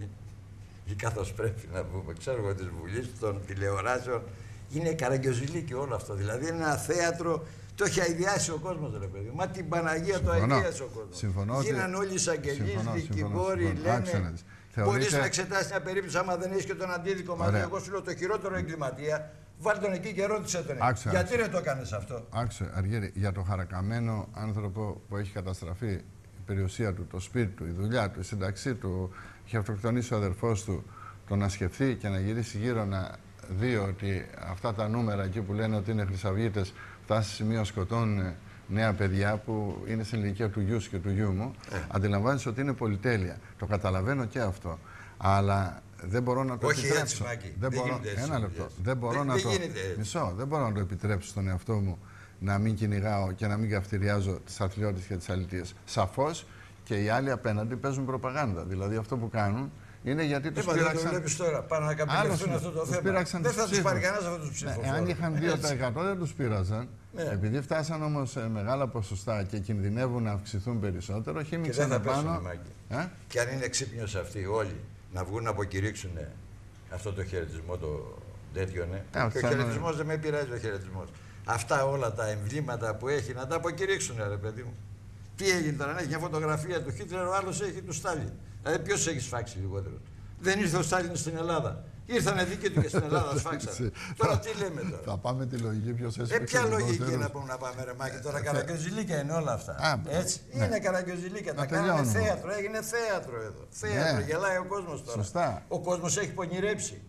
η καθώς πρέπει να πούμε, ξέρω εγώ, της Βουλής, των τηλεοράσεων, είναι καραγκιόζηλίκι όλο αυτό. Δηλαδή είναι ένα θέατρο, το έχει αηδιάσει ο κόσμος ρε παιδί. Μα την Παναγία το αηδιάσει ο κόσμος. Συμφωνώ. Γίναν όλοι εισαγγελείς, δικηγόροι, λένε. Μπορείς να εξετάσεις μια περίπτωση άμα δεν έχεις και τον αντίδικο μαζί. Εγώ σου λέω το χειρότερο εγκληματία, βάλ τον εκεί και ρώτησε τον. Γιατί δεν το έκανες αυτό. Άκουσε, Αργύρη, για το χαρακαμένο άνθρωπο που έχει καταστραφεί η περιουσία του, το σπίτι του, η δουλειά του, η σύνταξή του, έχει αυτοκτονήσει ο αδερφός του, το να σκεφτεί και να γυρίσει γύρω να δει ότι αυτά τα νούμερα εκεί που λένε ότι είναι χρυσαυγίτες φτάσει σε σημείο σκοτώνουν νέα παιδιά που είναι στην ηλικία του γιου και του γιού μου, αντιλαμβάνεσαι ότι είναι πολυτέλεια. Το καταλαβαίνω και αυτό. Αλλά δεν μπορώ να το επιτρέψω. Έτσι, Μάκη. Δεν μπορώ, ένα λεπτό. Δεν μπορώ να το. Μισό. Δεν μπορώ να το επιτρέψω στον εαυτό μου να μην κυνηγάω και να μην καυτηριάζω τις αθλιώτες και τις αλητίες. Σαφώς και οι άλλοι απέναντι παίζουν προπαγάνδα. Δηλαδή αυτό που κάνουν είναι γιατί τους πήραξαν. Δεν το βλέπεις τώρα, πάνε να καπηλευτούν αυτό το θέμα. Δεν θα τους πάρει κανένας αυτούς τους ψηφοφόρους. Αν είχαν 2% δεν τους πείραζαν. Επειδή φτάσαν όμως σε μεγάλα ποσοστά και κινδυνεύουν να αυξηθούν περισσότερο, χύμιξαν πάνω. Και αν είναι ξύπνιος αυτοί όλοι να βγουν να αποκηρύξουν αυτό το χαιρετισμό το τέτοιο, ναι. Και ο χαιρετισμός δεν με πειράζει ο χαιρετισμός. Αυτά όλα τα εμβλήματα που έχει να τα αποκηρύξουν, ρε παιδί μου. Τι έγινε τώρα, έχει μια φωτογραφία του Χίτλερ, ο άλλος έχει του Στάλιν. Δηλαδή, ποιος έχει σφάξει λιγότερο. Δεν ήρθε ο Στάλιν στην Ελλάδα. Ήρθανε δίκαιοι του και στην Ελλάδα, σφάξανε. Τώρα τι λέμε τώρα. Θα πάμε τη λογική, ποιος έσφαξε. Ποια λογική να πούμε να πάμε, ρε Μάκη, τώρα καραγκιόζηλίκια είναι όλα αυτά. Έτσι. Είναι καραγκιόζηλίκια. Τα κάνανε θέατρο, έγινε θέατρο εδώ. Θέατρο, γελάει ο κόσμος τώρα. Σωστά. Ο κόσμος έχει πονηρέψει.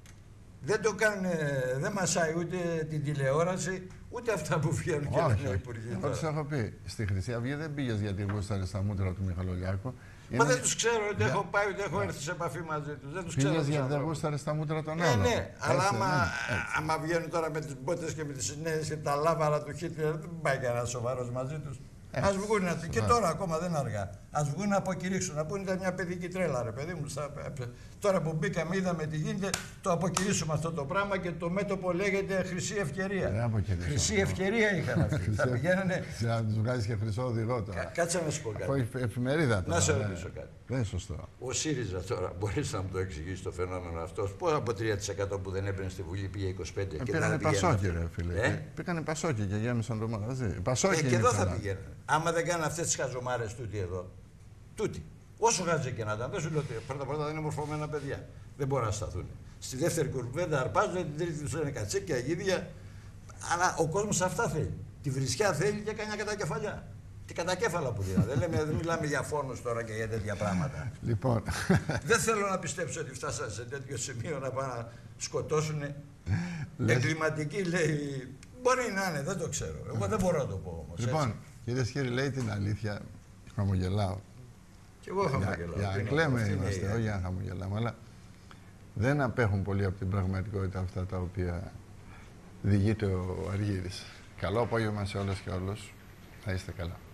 Δεν το κάνουν, δεν μασάει ούτε την τηλεόραση, ούτε αυτά που βγαίνουν και λένε οι υπουργοί. Εγώ τους έχω πει, στη Χρυσή Αυγή δεν πήγες γιατί γούσταρες στα μούτρα του Μιχαλολιάκου. Μα δεν τους ξέρω, ούτε έχω πάει, ούτε έχω έρθει σε επαφή μαζί τους. Δεν τους ξέρω. Πήγες γιατί δεν γούσταρες στα μούτρα των άλλων. Ναι, αλλά άμα βγαίνουν τώρα με τις μπότες και με τις νέες και τα λάβαρα του Χίτλερ, δεν πάει κανένας σοβαρός μαζί τους. Ας βγουν και τώρα ακόμα δεν είναι αργά. Ας βγουν να αποκηρύξουν. Να πούνε ήταν μια παιδική τρέλα, ρε παιδί μου. Τώρα που μπήκαμε, είδαμε τι γίνεται, το αποκηρύσουμε αυτό το πράγμα και το μέτωπο λέγεται Χρυσή Ευκαιρία. Χρυσή Ευκαιρία είχαν αυτοί. Θα πηγαίνανε. Να του βγάζει και χρυσό οδηγό τώρα. Κάτσε να σου πω κάτι. Από εφημερίδα τώρα. Να σε ρωτήσω κάτι. Δεν είναι σωστό. Ο ΣΥΡΙΖΑ τώρα, μπορεί να μου το εξηγήσει το φαινόμενο αυτό. Πώς από 3% που δεν έπαιρνε στη Βουλή πήγε 25% και πήγανε πασόκι, ρε φίλε. Πήγανε πασόκι και γέμισαν το μαγαζί. Και εδώ θα πηγαίνουν. Άμα δεν κάνουν αυτές τις χαζομάρες τούτοι εδώ. Τούτοι. Όσο χάζε και να ήταν, δεν σου λέω ότι πρώτα δεν είναι μορφωμένα παιδιά. Δεν μπορούν να σταθούν. Στη δεύτερη κουρβέντα αρπάζουν, την τρίτη του είναι κατσίκια, αγίδια. Αλλά ο κόσμος αυτά θέλει. Τη βρισιά θέλει και κάνει κατακεφαλιά. Και κατακέφαλα που δηλαδή. Δεν μιλάμε για φόνους τώρα και για τέτοια πράγματα. Λοιπόν. Δεν θέλω να πιστέψω ότι φτάσανε σε τέτοιο σημείο να πάνε να σκοτώσουν. Εγκληματικοί λέει. Μπορεί να είναι, δεν το ξέρω. Εγώ δεν μπορώ να το πω όμως. Λοιπόν, κυρίες και κύριοι, λέει την αλήθεια. Χαμογελάω. Και εγώ χαμογελάω. Για κλαίμε είμαστε, όχι για να χαμογελάμε, αλλά δεν απέχουν πολύ από την πραγματικότητα αυτά τα οποία διηγείται ο Αργύρης. Καλό απόγευμα σε όλες και όλους. Να είστε καλά.